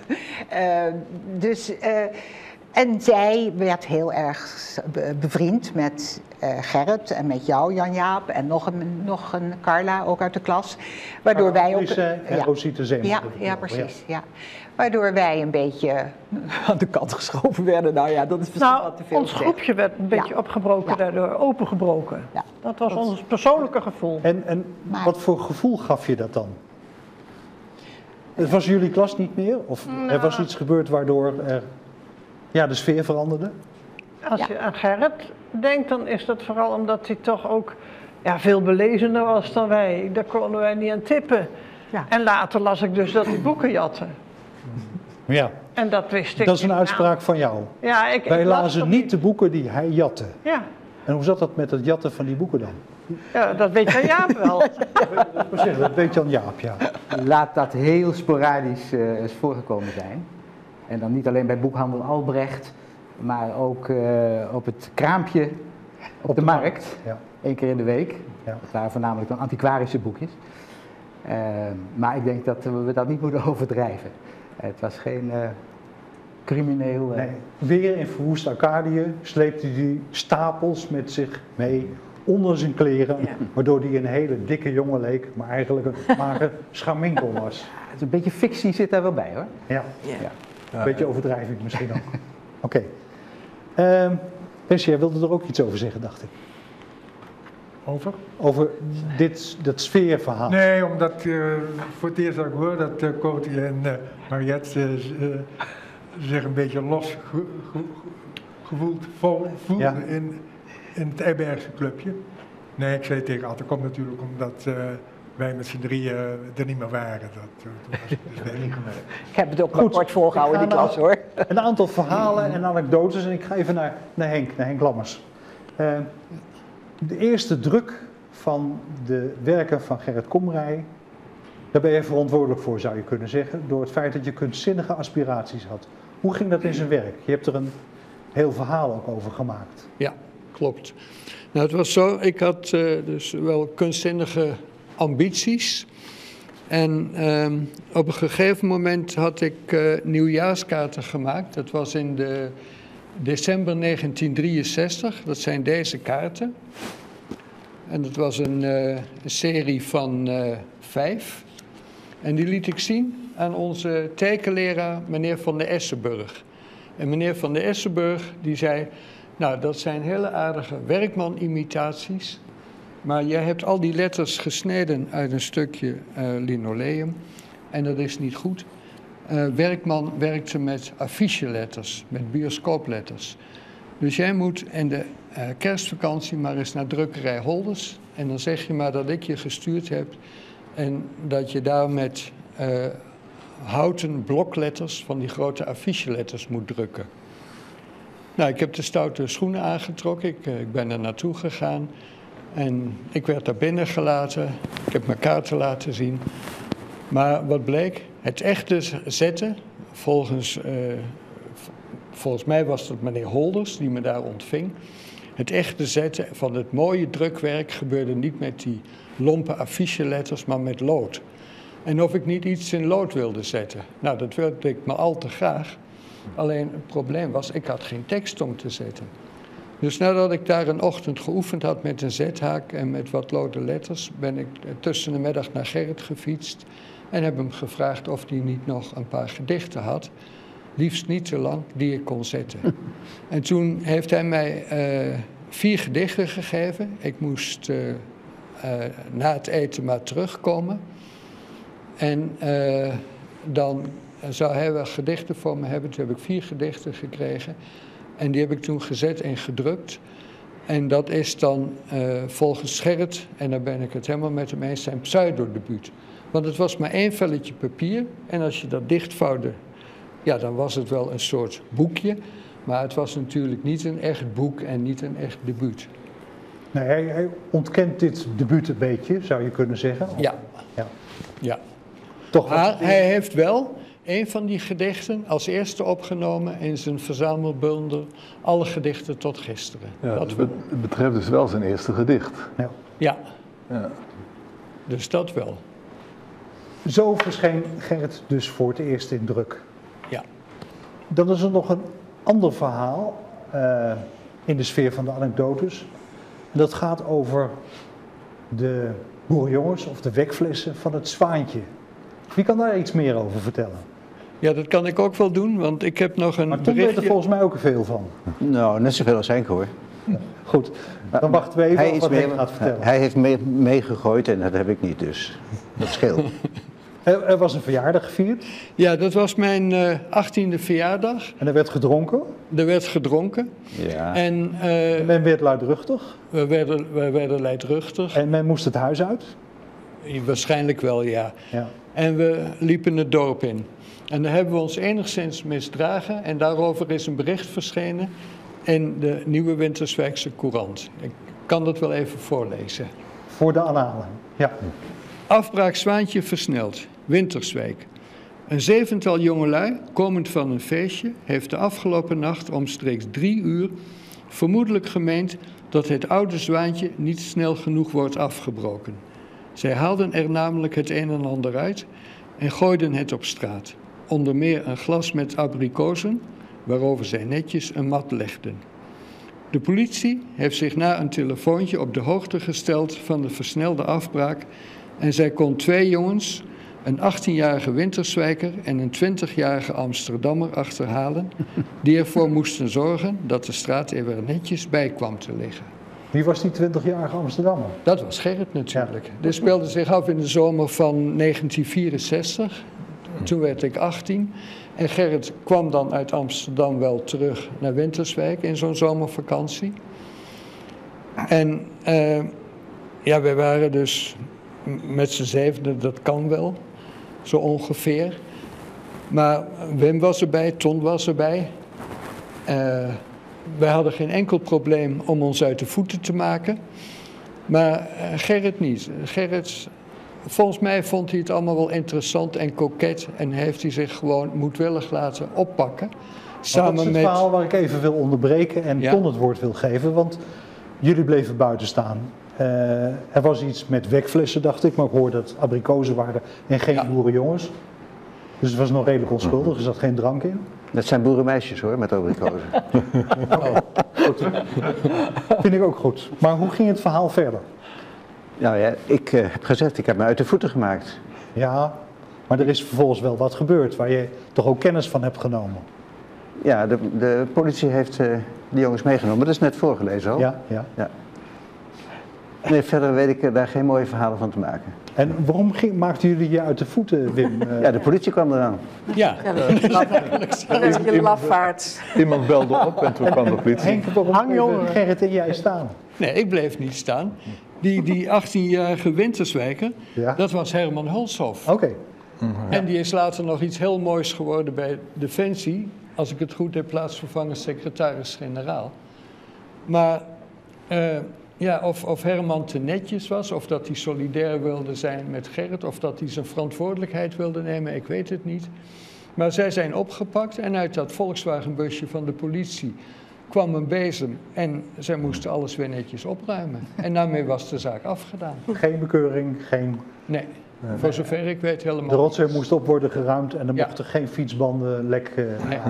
En zij werd heel erg bevriend met Gerrit en met jou, Jan-Jaap, en nog een Carla, ook uit de klas. Waardoor wij ook... en Rosita Zeeman. Ja, precies. Ja. Waardoor wij een beetje aan de kant geschoven werden. Nou ja, dat is misschien wat te veel ons gezegd. groepje werd een beetje opgebroken, daardoor opengebroken. Ja. Dat was ons persoonlijke gevoel. En wat voor gevoel gaf je dat dan? Het was jullie klas niet meer? Of er was iets gebeurd waardoor de sfeer veranderde? Als je aan Gerrit denkt, dan is dat vooral omdat hij toch ook veel belezener was dan wij. Daar konden wij niet aan tippen. Ja. En later las ik dus dat hij boeken jatte. Ja, En dat wist ik dat is een niet. uitspraak van jou. Ja, ik Wij las lazen dat niet de boeken die hij jatte. Ja. En hoe zat dat met het jatten van die boeken dan? Ja, dat weet jij Jaap wel. Dat weet Jan-Jaap, ja. Laat dat heel sporadisch eens voorgekomen zijn. En dan niet alleen bij boekhandel Albrecht, maar ook op het kraampje op de markt, Ja. 1 keer in de week. Ja. Dat waren voornamelijk dan antiquarische boekjes. Maar ik denk dat we dat niet moeten overdrijven. Het was geen crimineel... Nee, weer in verwoest Arcadië sleepte hij stapels met zich mee onder zijn kleren, waardoor hij een hele dikke jongen leek, maar eigenlijk een mager scharminkel was. Een beetje fictie zit daar wel bij, hoor. Ja, Ja. een beetje overdrijving misschien ook. Oké. Percy, jij wilde er ook iets over zeggen, dacht ik. Over? Over dat sfeerverhaal. Nee, omdat voor het eerst dat ik hoor dat Coty en Mariette zich een beetje los gevoeld voelden in het Eibergse clubje. Nee, ik zei tegen Ad, dat komt natuurlijk omdat wij met z'n drieën er niet meer waren. Dat was dus niet gemerkt. Ik heb het ook maar kort volgehouden in die klas, hoor. Een aantal verhalen en anekdotes en ik ga even naar Henk Lammers. De eerste druk van de werken van Gerrit Komrij, daar ben je verantwoordelijk voor, zou je kunnen zeggen, door het feit dat je kunstzinnige aspiraties had. Hoe ging dat in zijn werk? Je hebt er een heel verhaal ook over gemaakt. Ja, klopt. Nou, het was zo, ik had dus wel kunstzinnige ambities. En op een gegeven moment had ik nieuwjaarskaarten gemaakt. Dat was in december 1963. Dat zijn deze kaarten. En dat was een serie van 5. En die liet ik zien aan onze tekenleraar, meneer Van der Essenburg. En meneer Van der Essenburg die zei, nou dat zijn hele aardige werkman-imitaties, maar jij hebt al die letters gesneden uit een stukje linoleum en dat is niet goed. Werkman werkte met afficheletters, met bioscoopletters. Dus jij moet in de kerstvakantie maar eens naar drukkerij Holders en dan zeg je maar dat ik je gestuurd heb en dat je daar met houten blokletters van die grote afficheletters moet drukken. Nou, ik heb de stoute schoenen aangetrokken, ik ben er naartoe gegaan en ik werd daar binnen gelaten. Ik heb mijn kaarten laten zien. Maar wat bleek, het echte zetten, volgens mij was het meneer Holders die me daar ontving. Het echte zetten van het mooie drukwerk gebeurde niet met die lompe afficheletters, maar met lood. En of ik niet iets in lood wilde zetten. Nou, dat wilde ik maar al te graag. Alleen het probleem was, ik had geen tekst om te zetten. Dus nadat ik daar een ochtend geoefend had met een zethaak en met wat lode letters, ben ik tussen de middag naar Gerrit gefietst en heb hem gevraagd of hij niet nog een paar gedichten had. Liefst niet te lang, die ik kon zetten. En toen heeft hij mij 4 gedichten gegeven. Ik moest na het eten maar terugkomen. En dan zou hij wel gedichten voor me hebben. Toen heb ik 4 gedichten gekregen. En die heb ik toen gezet en gedrukt. En dat is dan volgens Gerrit, en daar ben ik het helemaal met hem eens, zijn pseudodebuut. Want het was maar 1 velletje papier. En als je dat dichtvouwde, ja, dan was het wel een soort boekje. Maar het was natuurlijk niet een echt boek en niet een echt debuut. Nee, hij ontkent dit debuut een beetje, zou je kunnen zeggen. Ja. Toch maar hij heeft wel een van die gedichten als eerste opgenomen in zijn verzamelbundel Alle gedichten tot gisteren. Ja, dat het betreft dus wel zijn eerste gedicht. Ja. Dus dat wel. Zo verscheen Gerrit dus voor het eerst in druk. Ja. Dan is er nog een ander verhaal in de sfeer van de anekdotes. En dat gaat over de boerenjongens of de wekflessen van het Zwaantje. Wie kan daar iets meer over vertellen? Ja, dat kan ik ook wel doen, want ik heb nog een maar Tom weet er volgens mij ook veel van. Nou, net zoveel als Henk, hoor. Ja, goed, dan wachten we even op wat Henk gaat vertellen. Hij heeft meegegooid en dat heb ik niet, dus dat scheelt. Er was een verjaardag gevierd. Ja, dat was mijn 18e verjaardag. En er werd gedronken? Er werd gedronken. Ja. En men werd luidruchtig? We werden luidruchtig. En men moest het huis uit? Waarschijnlijk wel, ja. En we liepen het dorp in. En daar hebben we ons enigszins misdragen. En daarover is een bericht verschenen in de Nieuwe Winterswijkse Courant. Ik kan dat wel even voorlezen. Voor de annalen, ja. Afbraak Zwaantje versneld. Winterswijk. Een 7-tal jongelui, komend van een feestje, heeft de afgelopen nacht omstreeks 3 uur vermoedelijk gemeend dat het oude zwaantje niet snel genoeg wordt afgebroken. Zij haalden er namelijk het een en ander uit en gooiden het op straat. Onder meer een glas met abrikozen, waarover zij netjes een mat legden. De politie heeft zich na een telefoontje op de hoogte gesteld van de versnelde afbraak en zij kon 2 jongens, een 18-jarige Winterswijker en een 20-jarige Amsterdammer achterhalen, die ervoor moesten zorgen dat de straat er weer netjes bij kwam te liggen. Wie was die 20-jarige Amsterdammer? Dat was Gerrit natuurlijk. Ja. Dit speelde zich af in de zomer van 1964. Toen werd ik 18. En Gerrit kwam dan uit Amsterdam wel terug naar Winterswijk in zo'n zomervakantie. En ja, wij waren dus met z'n 7, dat kan wel, zo ongeveer. Maar Wim was erbij, Ton was erbij. Wij hadden geen enkel probleem om ons uit de voeten te maken. Maar Gerrit niet. Gerrit, volgens mij vond hij het allemaal wel interessant en koket. En heeft hij zich gewoon moedwillig laten oppakken. Samen dat is het verhaal waar ik even wil onderbreken en Ton het woord wil geven. Want jullie bleven buiten staan. Er was iets met wekflessen, dacht ik. Maar ik hoorde dat abrikozen waren en geen boerenjongens. Dus het was nog redelijk onschuldig. Er zat geen drank in. Dat zijn boerenmeisjes hoor, met abrikozen. Goed. Vind ik ook goed. Maar hoe ging het verhaal verder? Nou ja, ik heb gezegd, ik heb me uit de voeten gemaakt. Ja, maar er is vervolgens wel wat gebeurd waar je toch ook kennis van hebt genomen. Ja, de politie heeft die jongens meegenomen. Dat is net voorgelezen al. Ja. Nee, verder weet ik daar geen mooie verhalen van te maken. En waarom maakten jullie je uit de voeten, Wim? Ja, de politie kwam eraan. Ja, dat is je lafaards. Iemand belde op en toen kwam de politie. Henk, waarom Gerrit en jij staan? Nee, ik bleef niet staan. Die 18-jarige Winterswijker, dat was Herman Hulshoff. Oké. En die is later nog iets heel moois geworden bij Defensie. Als ik het goed heb, plaatsvervangend secretaris-generaal. Maar ja, of Herman te netjes was, of dat hij solidair wilde zijn met Gerrit, of dat hij zijn verantwoordelijkheid wilde nemen, ik weet het niet. Maar zij zijn opgepakt en uit dat Volkswagenbusje van de politie kwam een bezem en zij moesten alles weer netjes opruimen. En daarmee was de zaak afgedaan. Geen bekeuring, geen... Nee, voor zover ik weet helemaal. De rotzooi moest op worden geruimd en er mochten geen fietsbanden lek... Nee.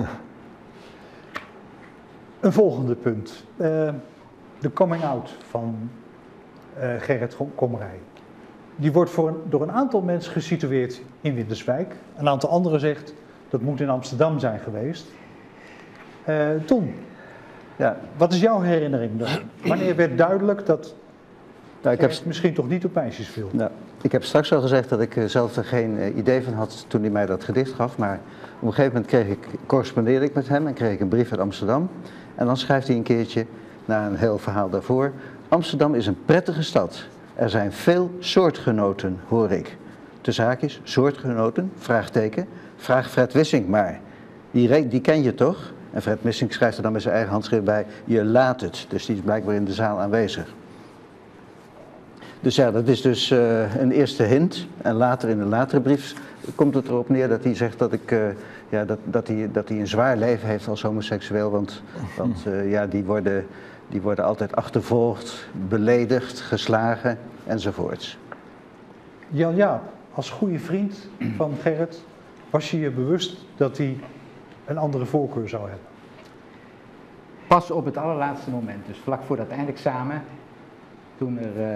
Een volgende punt. De coming out van Gerrit Komrij. Die wordt door een aantal mensen gesitueerd in Winterswijk. Een aantal anderen zegt dat moet in Amsterdam zijn geweest. Ton, wat is jouw herinnering dan? Wanneer werd duidelijk dat Gerrit misschien toch niet op meisjes viel? Nou, ik heb straks al gezegd dat ik zelf er geen idee van had toen hij mij dat gedicht gaf. Maar op een gegeven moment correspondeerde ik met hem en kreeg ik een brief uit Amsterdam. En dan schrijft hij een keertje, na een heel verhaal daarvoor: Amsterdam is een prettige stad. Er zijn veel soortgenoten, hoor ik. De zaak is, soortgenoten, vraagteken. Vraag Fred Wissink maar. Die ken je toch? En Fred Wissink schrijft er dan met zijn eigen handschrift bij: je laat het. Dus die is blijkbaar in de zaal aanwezig. Dus ja, dat is dus een eerste hint. En later in een latere brief komt het erop neer dat hij zegt dat dat hij een zwaar leven heeft als homoseksueel. Want ja, die worden altijd achtervolgd, beledigd, geslagen enzovoorts. Jan-Jaap, als goede vriend van Gerrit, was je je bewust dat hij een andere voorkeur zou hebben? Pas op het allerlaatste moment, dus vlak voor dat eindexamen, toen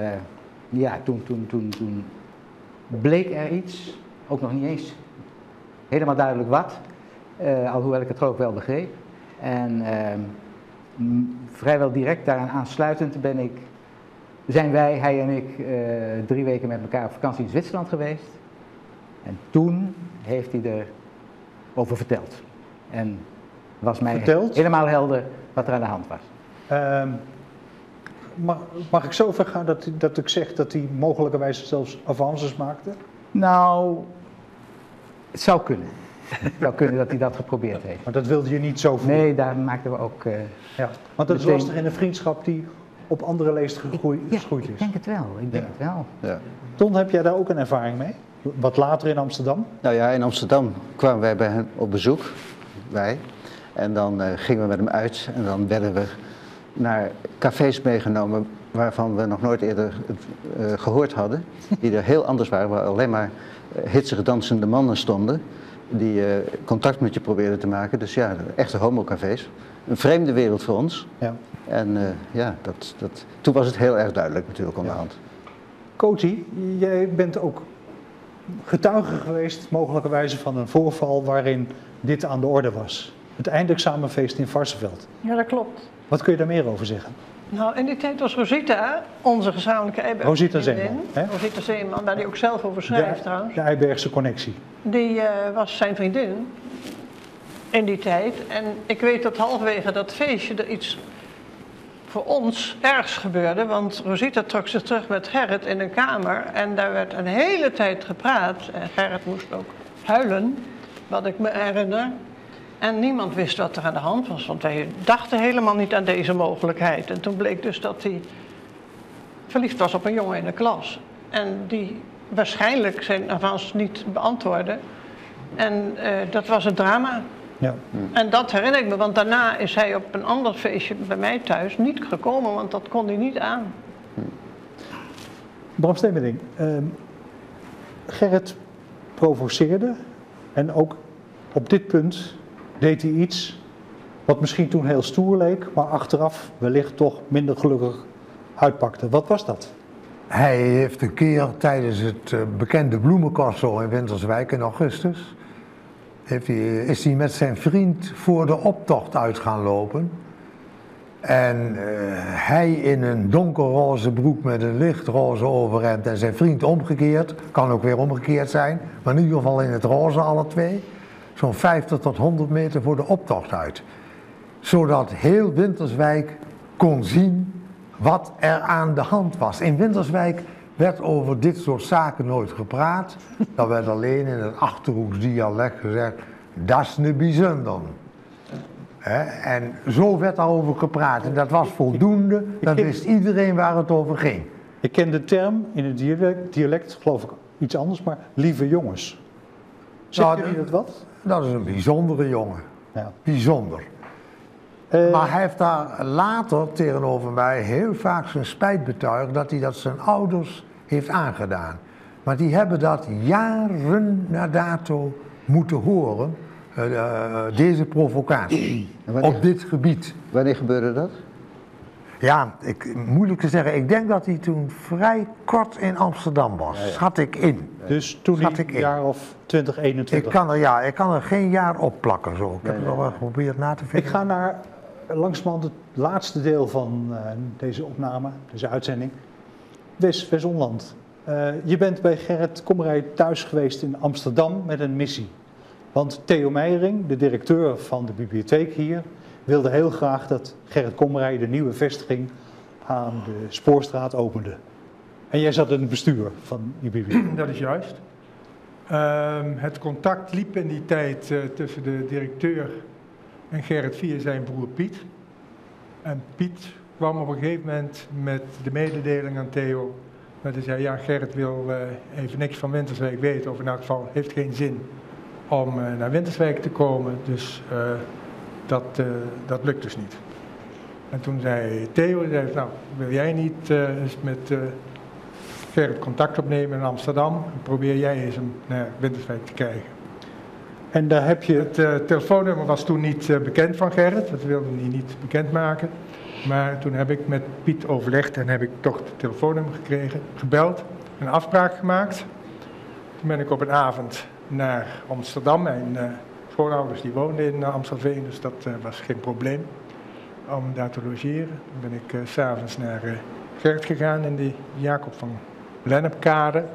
bleek er iets, ook nog niet eens helemaal duidelijk wat, alhoewel ik het ook wel begreep. En vrijwel direct daaraan aansluitend zijn hij en ik 3 weken met elkaar op vakantie in Zwitserland geweest. En toen heeft hij erover verteld. En was mij helemaal helder wat er aan de hand was. Mag ik zo ver gaan dat ik zeg dat hij mogelijkerwijs zelfs avances maakte? Nou, het zou kunnen. Het zou kunnen dat hij dat geprobeerd heeft. Maar dat wilde je niet zo voelen? Nee, daar maakten we ook... want dat is lastig in een vriendschap die op andere leest gegroeid is. Ik denk het wel. Ja. Ton, heb jij daar ook een ervaring mee? Wat later in Amsterdam? Nou ja, in Amsterdam kwamen wij bij hem op bezoek, wij. En dan gingen we met hem uit en dan werden we naar cafés meegenomen waarvan we nog nooit eerder gehoord hadden. Die er heel anders waren, waar alleen maar hitsig dansende mannen stonden. Die contact met je probeerden te maken. Dus ja, echte homocafés. Een vreemde wereld voor ons. Ja. En ja, toen was het heel erg duidelijk natuurlijk onderhand. Koti, jij bent ook getuige geweest, mogelijkerwijze van een voorval waarin dit aan de orde was. Het eindexamenfeest in Varsseveld. Ja, dat klopt. Wat kun je daar meer over zeggen? Nou, in die tijd was Rosita, onze gezamenlijke Eibergse Rosita vriendin, Zeeman, hè? Rosita Zeeman, waar hij ook zelf over schrijft trouwens. De Eibergse connectie. Die was zijn vriendin in die tijd. En ik weet dat halverwege dat feestje er iets voor ons ergs gebeurde. Want Rosita trok zich terug met Gerrit in een kamer. En daar werd een hele tijd gepraat. En Gerrit moest ook huilen, wat ik me herinner. En niemand wist wat er aan de hand was, want wij dachten helemaal niet aan deze mogelijkheid. En toen bleek dus dat hij verliefd was op een jongen in de klas. En die waarschijnlijk zijn avans niet beantwoordde. En dat was een drama. Ja. En dat herinner ik me, want daarna is hij op een ander feestje bij mij thuis niet gekomen, want dat kon hij niet aan. Bram Steenberding, Gerrit provoceerde en ook op dit punt deed hij iets wat misschien toen heel stoer leek, maar achteraf wellicht toch minder gelukkig uitpakte. Wat was dat? Hij heeft een keer tijdens het bekende bloemencorso in Winterswijk in augustus, is hij met zijn vriend voor de optocht uit gaan lopen. En hij in een donkerroze broek met een lichtroze overhemd en zijn vriend omgekeerd, kan ook weer omgekeerd zijn, maar in ieder geval in het roze alle twee. Zo'n 50 tot 100 meter voor de optocht uit. Zodat heel Winterswijk kon zien wat er aan de hand was. In Winterswijk werd over dit soort zaken nooit gepraat. Dat werd alleen in het Achterhoeks dialect gezegd, dat is een bijzonder. En zo werd daarover gepraat en dat was voldoende, dan wist iedereen waar het over ging. Ik ken de term in het dialect geloof ik iets anders, maar lieve jongens. Zegt jullie dat wat? Dat is een bijzondere jongen. Ja. Bijzonder. Maar hij heeft daar later tegenover mij heel vaak zijn spijt betuigd dat hij dat zijn ouders heeft aangedaan. Maar die hebben dat jaren na dato moeten horen, deze provocatie, op dit gebied. Wanneer gebeurde dat? Ja, moeilijk te zeggen. Ik denk dat hij toen vrij kort in Amsterdam was. Ja, ja. Schat ik in. Dus toen hij een jaar of 20, 21? Ik kan er geen jaar op plakken zo. Ik heb het nog wel geprobeerd na te vinden. Ik ga naar langzamerhand het laatste deel van deze opname, deze uitzending. West-Onland. Je bent bij Gerrit Komrij thuis geweest in Amsterdam met een missie. Want Theo Meijering, de directeur van de bibliotheek hier, wilde heel graag dat Gerrit Komrij de nieuwe vestiging aan de Spoorstraat opende. En jij zat in het bestuur van die bibliotheek. Dat is juist. Het contact liep in die tijd tussen de directeur en Gerrit via zijn broer Piet. En Piet kwam op een gegeven moment met de mededeling aan Theo. Dat hij zei, ja, Gerrit wil even niks van Winterswijk weten, of in elk geval heeft geen zin om naar Winterswijk te komen. Dus dat lukt dus niet. En toen zei Theo, nou, wil jij niet eens met Gerrit contact opnemen in Amsterdam? Probeer jij eens hem naar Winterswijk te krijgen. En daar heb je... Het telefoonnummer was toen niet bekend van Gerrit, dat wilde hij niet bekendmaken. Maar toen heb ik met Piet overlegd en heb ik toch het telefoonnummer gekregen, gebeld, een afspraak gemaakt. Toen ben ik op een avond naar Amsterdam. Mijn schoonouders die woonden in Amstelveen, dus dat was geen probleem om daar te logeren. Toen ben ik 's avonds naar Gerrit gegaan in de Jacob van Lennepkade.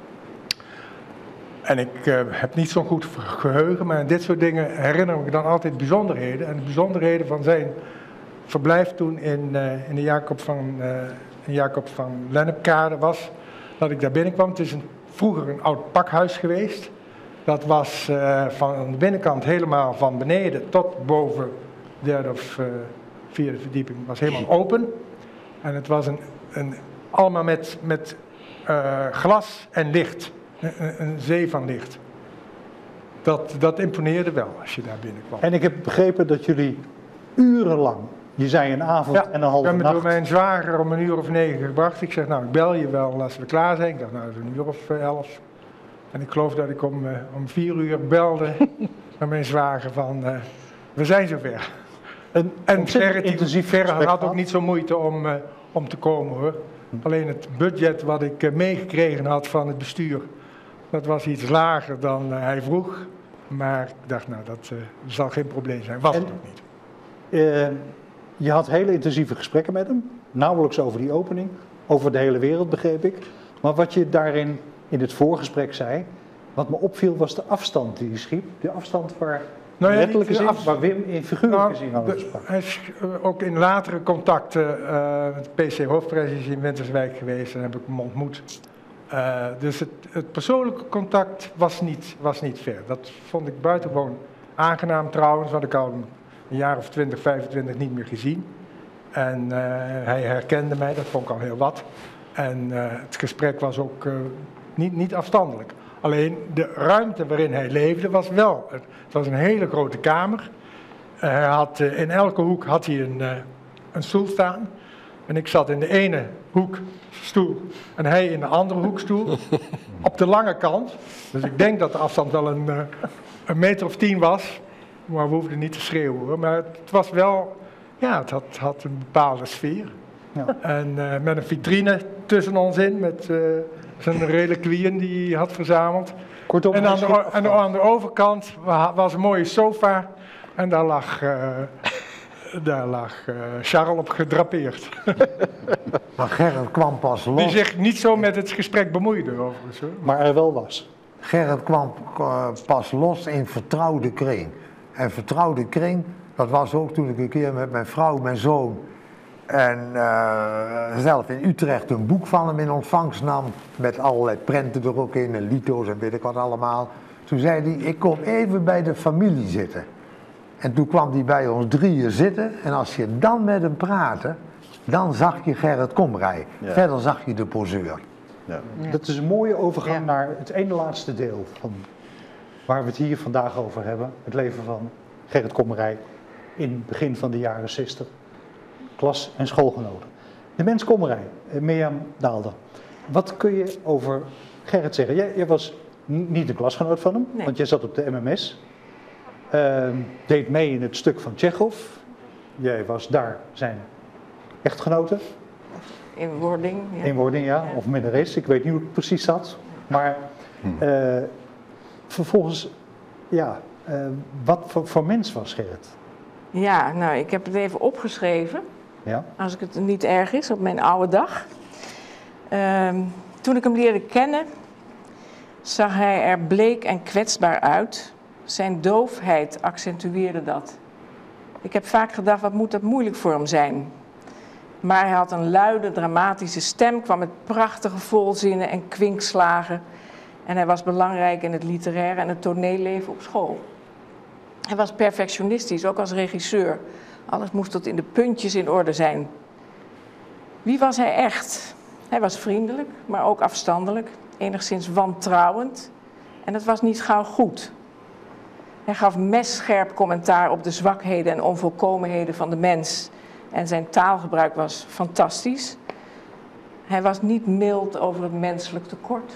En ik heb niet zo'n goed geheugen, maar dit soort dingen herinner ik me dan altijd bijzonderheden. En de bijzonderheden van zijn verblijf toen in de Jacob van Lennepkade was dat ik daar binnenkwam. Het is vroeger een oud pakhuis geweest. Dat was van de binnenkant helemaal van beneden tot boven de derde of vierde verdieping was helemaal open. En het was allemaal met glas en licht. een zee van licht. Dat imponeerde wel als je daar binnenkwam. En ik heb begrepen dat jullie urenlang, je zei een avond en een halve nacht. Ik ben door mijn zwager om 9:00 gebracht. Ik zeg, nou, ik bel je wel als we klaar zijn. Ik dacht, nou, 11:00. En ik geloof dat ik om 4:00 belde naar mijn zwager van, we zijn zover. En Gerrit had ook niet zo moeite om te komen, hoor. Alleen het budget wat ik meegekregen had van het bestuur, dat was iets lager dan hij vroeg. Maar ik dacht, nou, dat zal geen probleem zijn. Was het ook niet. Je had hele intensieve gesprekken met hem. Nauwelijks over die opening. Over de hele wereld, begreep ik. Maar wat je daarin in het voorgesprek zei, wat me opviel was de afstand die hij schiep. De afstand waar letterlijke zin, waar Wim in figuurlijke zin over sprak. Hij is ook in latere contacten met PC Hoofdprijs is in Winterswijk geweest en heb ik hem ontmoet. Dus het persoonlijke contact was niet ver. Dat vond ik buitengewoon aangenaam trouwens, want ik had hem een jaar of 20, 25 niet meer gezien. En hij herkende mij, dat vond ik al heel wat. En het gesprek was ook niet afstandelijk. Alleen de ruimte waarin hij leefde was wel. Het was een hele grote kamer. Hij had, in elke hoek had hij een stoel staan. En ik zat in de ene hoek stoel en hij in de andere hoek stoel. Op de lange kant. Dus ik denk dat de afstand wel een meter of 10 was. Maar we hoefden niet te schreeuwen, hoor. Maar het was wel, ja, het had een bepaalde sfeer. Ja. En met een vitrine tussen ons in, met zijn reliquieën die hij had verzameld. Kortom, en aan de overkant was een mooie sofa en daar lag Charles op gedrapeerd. Maar Gerrit kwam pas los. Die zich niet zo met het gesprek bemoeide overigens, hoor. Maar er wel was. Gerrit kwam pas los in vertrouwde kring. En vertrouwde kring, dat was ook toen ik een keer met mijn vrouw, mijn zoon en zelf in Utrecht een boek van hem in ontvangst nam. Met allerlei prenten er ook in en lito's en weet ik wat allemaal. Toen zei hij, ik kom even bij de familie zitten. En toen kwam hij bij ons 3 zitten en als je dan met hem praatte, dan zag je Gerrit Komrij. Ja. Verder zag je de poseur. Ja. Dat is een mooie overgang naar het ene laatste deel van waar we het hier vandaag over hebben. Het leven van Gerrit Komrij in het begin van de jaren 60. Klas- en schoolgenoten. De mens Komrij, Mirjam Daalder. Wat kun je over Gerrit zeggen? Jij was niet een klasgenoot van hem, want jij zat op de MMS. Deed mee in het stuk van Tsjechov. Jij was daar zijn echtgenote. In wording. Ja. In wording, ja. Of minnares. Ik weet niet hoe het precies zat. Maar vervolgens, ja, wat voor mens was Gerrit? Ja, nou, ik heb het even opgeschreven. Ja. Als ik het niet erg is, op mijn oude dag. Toen ik hem leerde kennen, zag hij er bleek en kwetsbaar uit. Zijn doofheid accentueerde dat. Ik heb vaak gedacht, wat moet dat moeilijk voor hem zijn? Maar hij had een luide, dramatische stem, kwam met prachtige volzinnen en kwinkslagen. En hij was belangrijk in het literaire en het toneelleven op school. Hij was perfectionistisch, ook als regisseur. Alles moest tot in de puntjes in orde zijn. Wie was hij echt? Hij was vriendelijk, maar ook afstandelijk, enigszins wantrouwend. En het was niet gauw goed. Hij gaf messcherp commentaar op de zwakheden en onvolkomenheden van de mens. En zijn taalgebruik was fantastisch. Hij was niet mild over het menselijk tekort.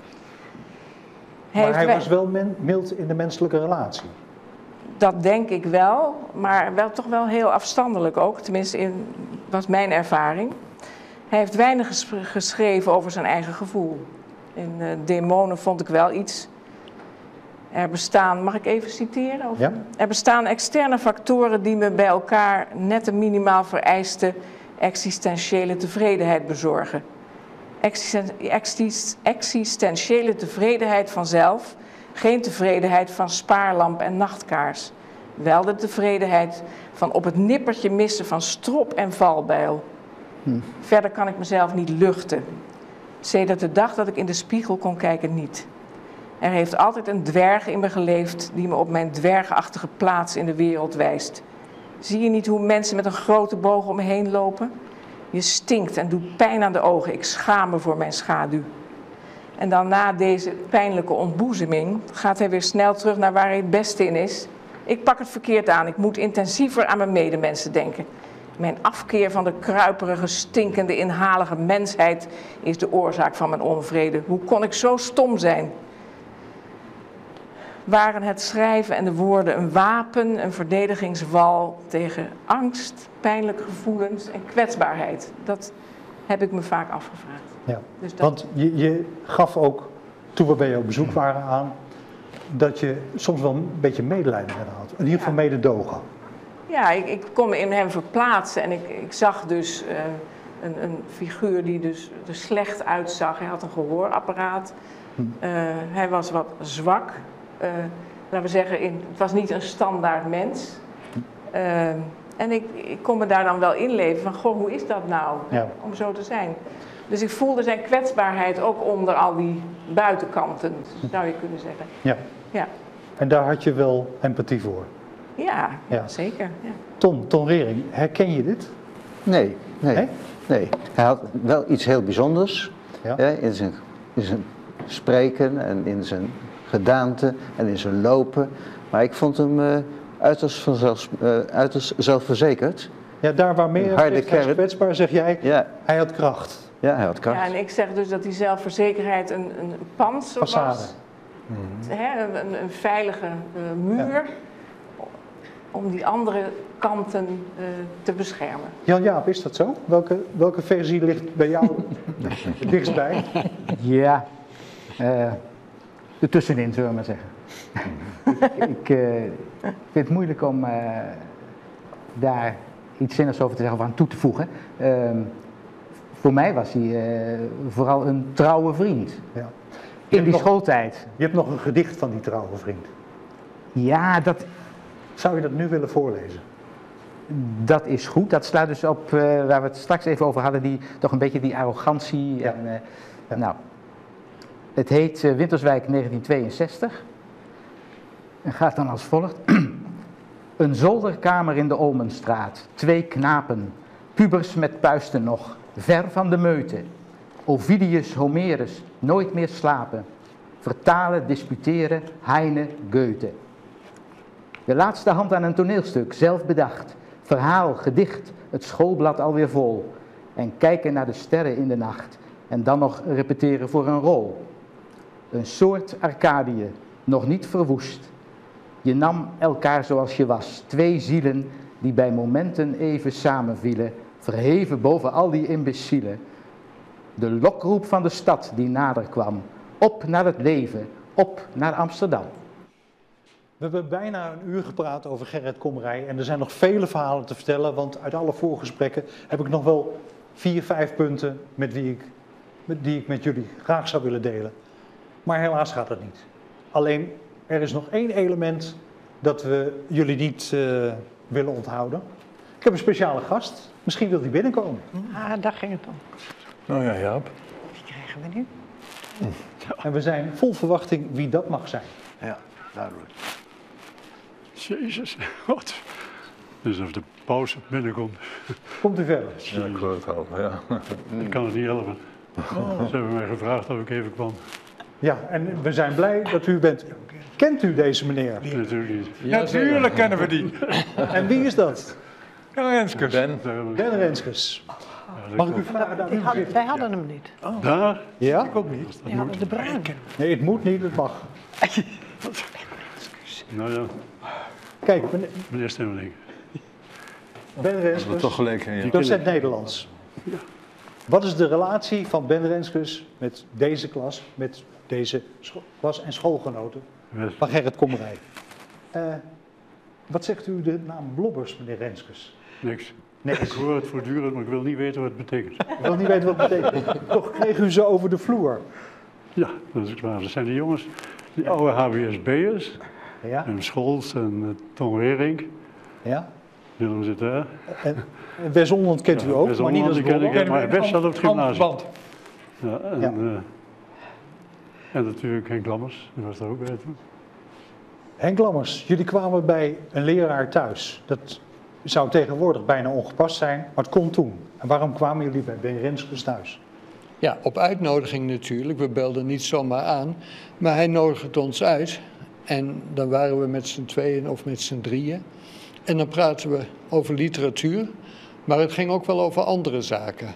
Maar hij was wel mild in de menselijke relatie. Dat denk ik wel, maar wel toch wel heel afstandelijk ook. Tenminste, was mijn ervaring. Hij heeft weinig geschreven over zijn eigen gevoel. In Demonen vond ik wel iets. Er bestaan, mag ik even citeren? Of? Ja. Er bestaan externe factoren die me bij elkaar net een minimaal vereiste existentiële tevredenheid bezorgen. Existentiële tevredenheid vanzelf, geen tevredenheid van spaarlamp en nachtkaars. Wel de tevredenheid van op het nippertje missen van strop en valbijl. Verder kan ik mezelf niet luchten. Sedert de dag dat ik in de spiegel kon kijken niet. Er heeft altijd een dwerg in me geleefd die me op mijn dwergachtige plaats in de wereld wijst. Zie je niet hoe mensen met een grote boog om me heen lopen? Je stinkt en doet pijn aan de ogen. Ik schaam me voor mijn schaduw. En dan na deze pijnlijke ontboezeming gaat hij weer snel terug naar waar hij het beste in is. Ik pak het verkeerd aan, ik moet intensiever aan mijn medemensen denken. Mijn afkeer van de kruiperige, stinkende, inhalige mensheid is de oorzaak van mijn onvrede. Hoe kon ik zo stom zijn? Waren het schrijven en de woorden een wapen, een verdedigingswal tegen angst, pijnlijke gevoelens en kwetsbaarheid? Dat heb ik me vaak afgevraagd. Ja. Dus dat... Want je gaf ook, toen we bij jou op bezoek waren, aan dat je soms wel een beetje medelijden met had. In ieder geval mededogen. Ja, ik kon me in hem verplaatsen en ik zag dus een figuur die dus er slecht uitzag. Hij had een gehoorapparaat. Hij was wat zwak. Laten we zeggen, het was niet een standaard mens. En ik kon me daar dan wel inleven van, goh, hoe is dat nou om zo te zijn? Dus ik voelde zijn kwetsbaarheid ook onder al die buitenkanten, zou je kunnen zeggen. Ja. Ja. En daar had je wel empathie voor? Ja, zeker. Ja. Ton Rering, herken je dit? Nee. Hij had wel iets heel bijzonders in zijn spreken en in zijn gedaante en in zijn lopen. Maar ik vond hem uiterst zelfverzekerd. Ja, daar waar meer hij is kwetsbaar, zeg jij, hij had kracht. Ja, hij had kracht. Ja, en ik zeg dus dat die zelfverzekerheid een pantser was. Een veilige muur om die andere kanten te beschermen. Jan-Jaap, is dat zo? Welke versie ligt bij jou het dichtst bij? Ja, ertussenin, zullen we maar zeggen. Ik vind het moeilijk om daar iets zinnigs over te zeggen of aan toe te voegen. Voor mij was hij vooral een trouwe vriend. Ja. In die schooltijd. Je hebt nog een gedicht van die trouwe vriend. Ja, dat... Zou je dat nu willen voorlezen? Dat is goed. Dat sluit dus op waar we het straks even over hadden, toch een beetje die arrogantie. Ja. En, nou, het heet Winterswijk 1962. En gaat dan als volgt. Een zolderkamer in de Olmenstraat. 2 knapen. Pubers met puisten nog. Ver van de meute. Ovidius, Homerus. Nooit meer slapen. Vertalen, disputeren. Heine, Goethe. De laatste hand aan een toneelstuk, zelf bedacht. Verhaal, gedicht, het schoolblad alweer vol. En kijken naar de sterren in de nacht. En dan nog repeteren voor een rol. Een soort Arcadië, nog niet verwoest. Je nam elkaar zoals je was. 2 zielen die bij momenten even samenvielen. Verheven boven al die imbecielen. De lokroep van de stad die nader kwam. Op naar het leven, op naar Amsterdam. We hebben bijna een uur gepraat over Gerrit Komrij en er zijn nog vele verhalen te vertellen, want uit alle voorgesprekken heb ik nog wel 4, 5 punten die ik met jullie graag zou willen delen. Maar helaas gaat het niet. Alleen, er is nog 1 element dat we jullie niet willen onthouden. Ik heb een speciale gast, misschien wil die binnenkomen. Daar ging het om. Nou ja, Jaap. Die krijgen we nu. En we zijn vol verwachting wie dat mag zijn. Ja, duidelijk. Jezus, wat? Dus als de pauze binnenkomt. Komt u verder? Ja, ik hoor het al, ja. Ik kan het niet helpen. Ze hebben mij gevraagd of ik even kwam. Ja, en we zijn blij dat u bent. Kent u deze meneer? Natuurlijk niet. Ja, natuurlijk kennen we die. En wie is dat? Ben Renskes. Ben Renskes. Mag ik u vragen naar uw Wij hadden hem niet. Daar? Ja? Ik ook niet. Die hadden de bruin. Nee, het moet niet, het mag. Nou ja. Kijk, meneer Stemmeling. Ben Renskes, toch gelijk, ja. docent Nederlands. Ja. Wat is de relatie van Ben Renskes met deze klas, met deze klas en schoolgenoten van Gerrit Komrij? Wat zegt u de naam Blobbers, meneer Renskes? Niks. Niks. Ik hoor het voortdurend, maar ik wil niet weten wat het betekent. Ik wil niet weten wat het betekent. Toch kreeg u ze over de vloer. Ja, dat is waar. Dat zijn die jongens, die oude HBSB'ers. Ja. En Scholz en Ton Rering. Ja. Willem zit daar. En West-Holland kent u ook, maar niet als Blobbers. Maar West zat op het gymnasium. Ja, Ja. En natuurlijk Henk Lammers, die was er ook bij toen. Henk Lammers, jullie kwamen bij een leraar thuis. Dat zou tegenwoordig bijna ongepast zijn, maar het kon toen. En waarom kwamen jullie bij Ben Renskes thuis? Ja, op uitnodiging natuurlijk. We belden niet zomaar aan. Maar hij nodigde ons uit. En dan waren we met z'n tweeën of met z'n drieën. En dan praten we over literatuur. Maar het ging ook wel over andere zaken.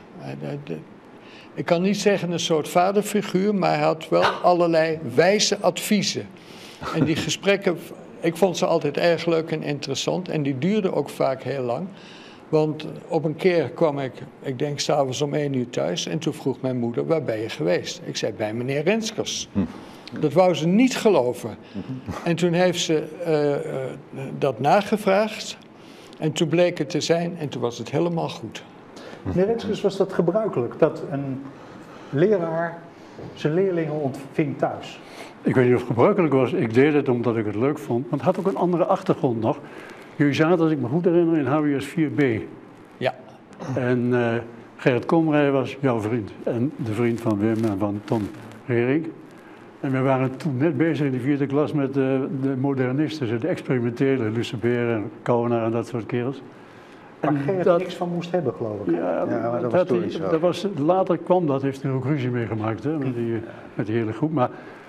Ik kan niet zeggen een soort vaderfiguur, maar hij had wel allerlei wijze adviezen. En die gesprekken, ik vond ze altijd erg leuk en interessant. En die duurden ook vaak heel lang. Want op een keer kwam ik denk 's avonds om 1 uur thuis. En toen vroeg mijn moeder, waar ben je geweest? Ik zei, bij meneer Renskers. Dat wou ze niet geloven. En toen heeft ze dat nagevraagd. En toen bleek het te zijn en toen was het helemaal goed. Meneer Renskers, was dat gebruikelijk dat een leraar zijn leerlingen ontving thuis? Ik weet niet of het gebruikelijk was. Ik deed het omdat ik het leuk vond. Maar het had ook een andere achtergrond nog. Jullie zaten, als ik me goed herinner, in HBS 4B. Ja. En Gerrit Komrij was jouw vriend. En de vriend van Wim en van Ton Rering. En we waren toen net bezig in de 4e klas met de modernisten. De experimentele, Lucebert en Kouwenaar en dat soort kerels. Waar Gerrit er niks van moest hebben, geloof ik. Ja, maar dat was toen niet zo. Later kwam dat, heeft hij ook ruzie meegemaakt hè, met die hele groep. Maar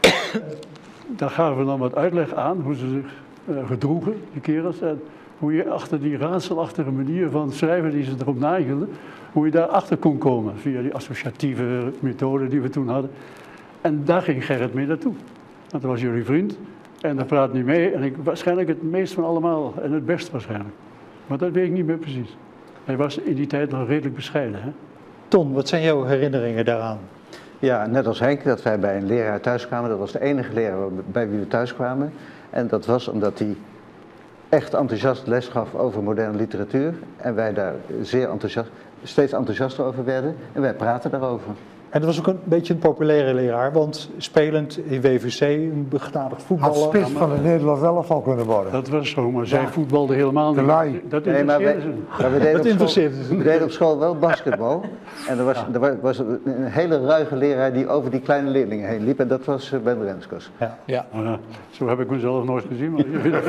daar gaven we dan wat uitleg aan, hoe ze zich gedroegen, die kerels. En hoe je achter die raadselachtige manier van schrijven die ze erop nahielden, hoe je daarachter kon komen. Via die associatieve methode die we toen hadden. En daar ging Gerrit mee naartoe. Want dat was jullie vriend. En daar praat niet mee. En waarschijnlijk het meest van allemaal. En het best waarschijnlijk. Maar dat weet ik niet meer precies. Hij was in die tijd nog redelijk bescheiden. Hè? Ton, wat zijn jouw herinneringen daaraan? Ja, net als Henk, dat wij bij een leraar thuis kwamen. Dat was de enige leraar bij wie we thuis kwamen. En dat was omdat hij echt enthousiast les gaf over moderne literatuur. En wij daar steeds enthousiaster over werden. En wij praten daarover. En dat was ook een beetje een populaire leraar, want spelend in WVC, een begnadigd voetballer. Had spits van het Nederlands elftal kunnen worden. Dat was zo, maar zij voetbalde helemaal niet. Dat interesseerde ze. We deden op school wel basketbal. En er was een hele ruige leraar die over die kleine leerlingen heen liep. En dat was Ben Renskers. Ja. Zo heb ik mezelf nooit gezien. Maar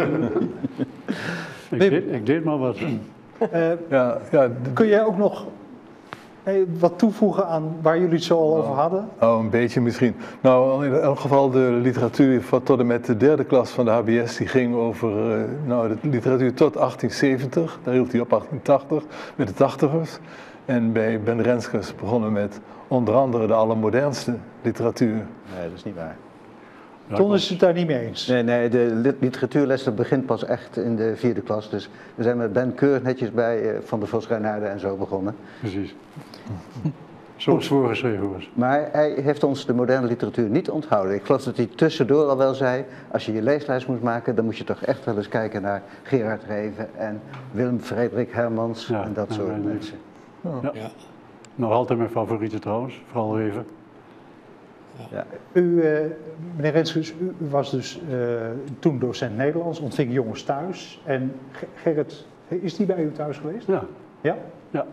ik deed maar wat. Kun jij ook nog wat toevoegen aan waar jullie het zo al over hadden? Oh, een beetje misschien. Nou, in elk geval de literatuur tot en met de 3e klas van de HBS, die ging over de literatuur tot 1870. Daar hield hij op 1880 met de 80ers. En bij Ben Renskers begonnen met onder andere de allermodernste literatuur. Nee, dat is niet waar. Ton is het daar niet mee eens. Nee, de literatuurles dat begint pas echt in de 4e klas. Dus we zijn met Ben keurig netjes bij Van der Vos Reinaarden en zo begonnen. Precies. Zoals voorgeschreven was. Maar hij heeft ons de moderne literatuur niet onthouden. Ik geloof dat hij tussendoor al wel zei, als je je leeslijst moet maken, dan moet je toch echt wel eens kijken naar Gerard Reven en Willem Frederik Hermans en dat soort mensen. Ja. Nog altijd mijn favoriete trouwens, vooral Reven. Ja. Meneer Renskers, u was dus toen docent Nederlands, ontving jongens thuis. En Gerrit, is die bij u thuis geweest? Ja. Ja? Ja.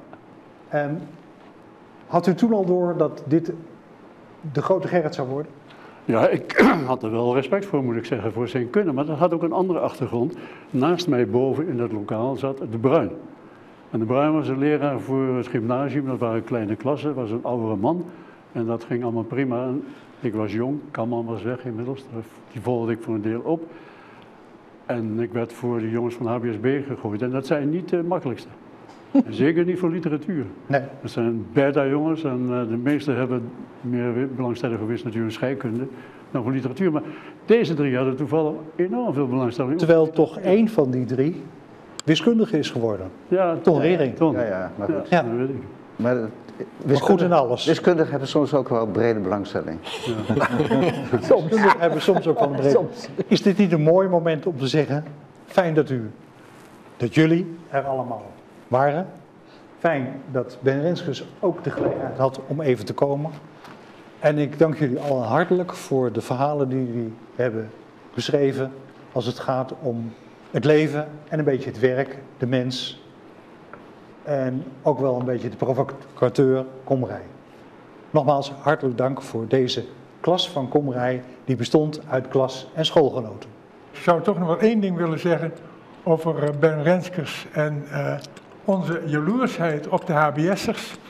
Had u toen al door dat dit de grote Gerrit zou worden? Ja, ik had er wel respect voor, moet ik zeggen, voor zijn kunnen. Maar dat had ook een andere achtergrond. Naast mij boven in het lokaal zat De Bruin. En De Bruin was een leraar voor het gymnasium. Dat waren kleine klassen, was een oudere man. En dat ging allemaal prima. En ik was jong, Kamman was weg inmiddels. Die volgde ik voor een deel op. En ik werd voor de jongens van HBSB gegooid. En dat zijn niet de makkelijkste. En zeker niet voor literatuur. Nee. Dat zijn beta-jongens en de meesten hebben meer belangstelling geweest natuurlijk scheikunde dan voor literatuur. Maar deze 3 hadden toevallig enorm veel belangstelling. Terwijl toch één van die 3 wiskundige is geworden. Ja, Ton Rering. Ja, maar goed. Ja. Dat weet ik. Maar goed in alles. Wiskundigen hebben soms ook wel brede belangstelling. Ja. Wiskundigen hebben soms ook wel een brede. Is dit niet een mooi moment om te zeggen, fijn dat jullie er allemaal waren. Fijn dat Ben Renskers ook de gelegenheid had om even te komen. En ik dank jullie allen hartelijk voor de verhalen die jullie hebben beschreven als het gaat om het leven en een beetje het werk, de mens. En ook wel een beetje de provocateur Komrij. Nogmaals hartelijk dank voor deze klas van Komrij die bestond uit klas- en schoolgenoten. Ik zou toch nog wel één ding willen zeggen over Ben Renskers en onze jaloersheid op de HBS'ers.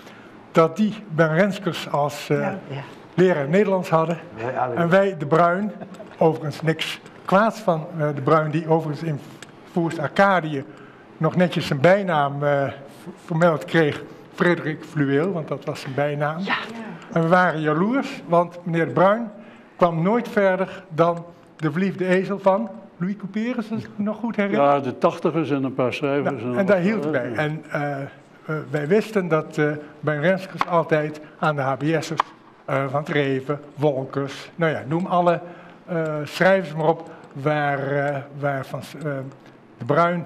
dat die Ben Renskers als leraar Nederlands hadden. En wij de Bruin, overigens niks kwaads van de Bruin, die overigens in Voorst Arcadië nog netjes zijn bijnaam vermeld kreeg, Frederik Fluweel, want dat was zijn bijnaam. Ja. En we waren jaloers, want meneer de Bruin kwam nooit verder dan De Verliefde Ezel van Louis Couperus, als ik me nog goed herinner. Ja, de 80ers en een paar schrijvers. En daar hield het bij. En wij wisten dat Ben Renskers altijd aan de HBS'ers, Van Treven, Wolkers, nou ja, noem alle schrijvers maar op, waar van de Bruin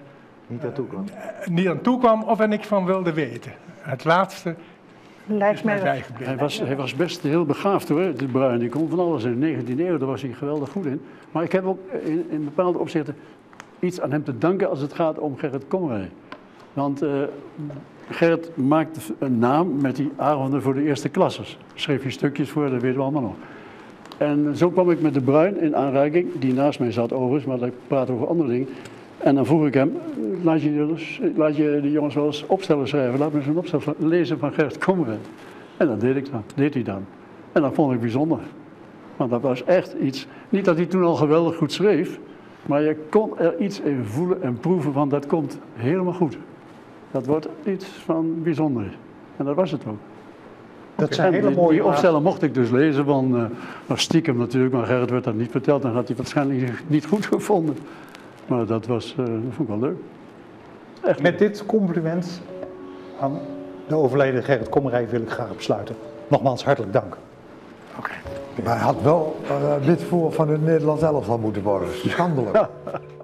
niet aan toe kwam of er niks van wilde weten. Het laatste lijkt mij hij was best heel begaafd hoor, de Bruin. Die kon van alles in de 19e eeuw, daar was hij geweldig goed in. Maar ik heb ook in bepaalde opzichten iets aan hem te danken als het gaat om Gerrit Komrij. Want Gerrit maakte een naam met die avonden voor de eerste klassers. Schreef hij stukjes voor, dat weten we allemaal nog. En zo kwam ik met de Bruin in aanraking, die naast mij zat overigens, maar ik praat over andere dingen. En dan vroeg ik hem, laat je de jongens wel eens opstellen schrijven, laat me eens een opstel lezen van Gerrit Komrij. En dat deed hij dan. En dat vond ik bijzonder. Want dat was echt iets, niet dat hij toen al geweldig goed schreef, maar je kon er iets in voelen en proeven van dat komt helemaal goed. Dat wordt iets van bijzonder. En dat was het ook. Dat zijn hele mooie die opstellen mocht ik dus lezen, van stiekem natuurlijk, maar Gerrit werd dat niet verteld, dan had hij waarschijnlijk niet goed gevonden. Maar dat vond ik wel leuk. Echt. Met dit compliment aan de overleden Gerrit Komrij wil ik graag besluiten. Nogmaals hartelijk dank. Maar hij had wel lid van het Nederlands elftal moeten worden. Schandelijk.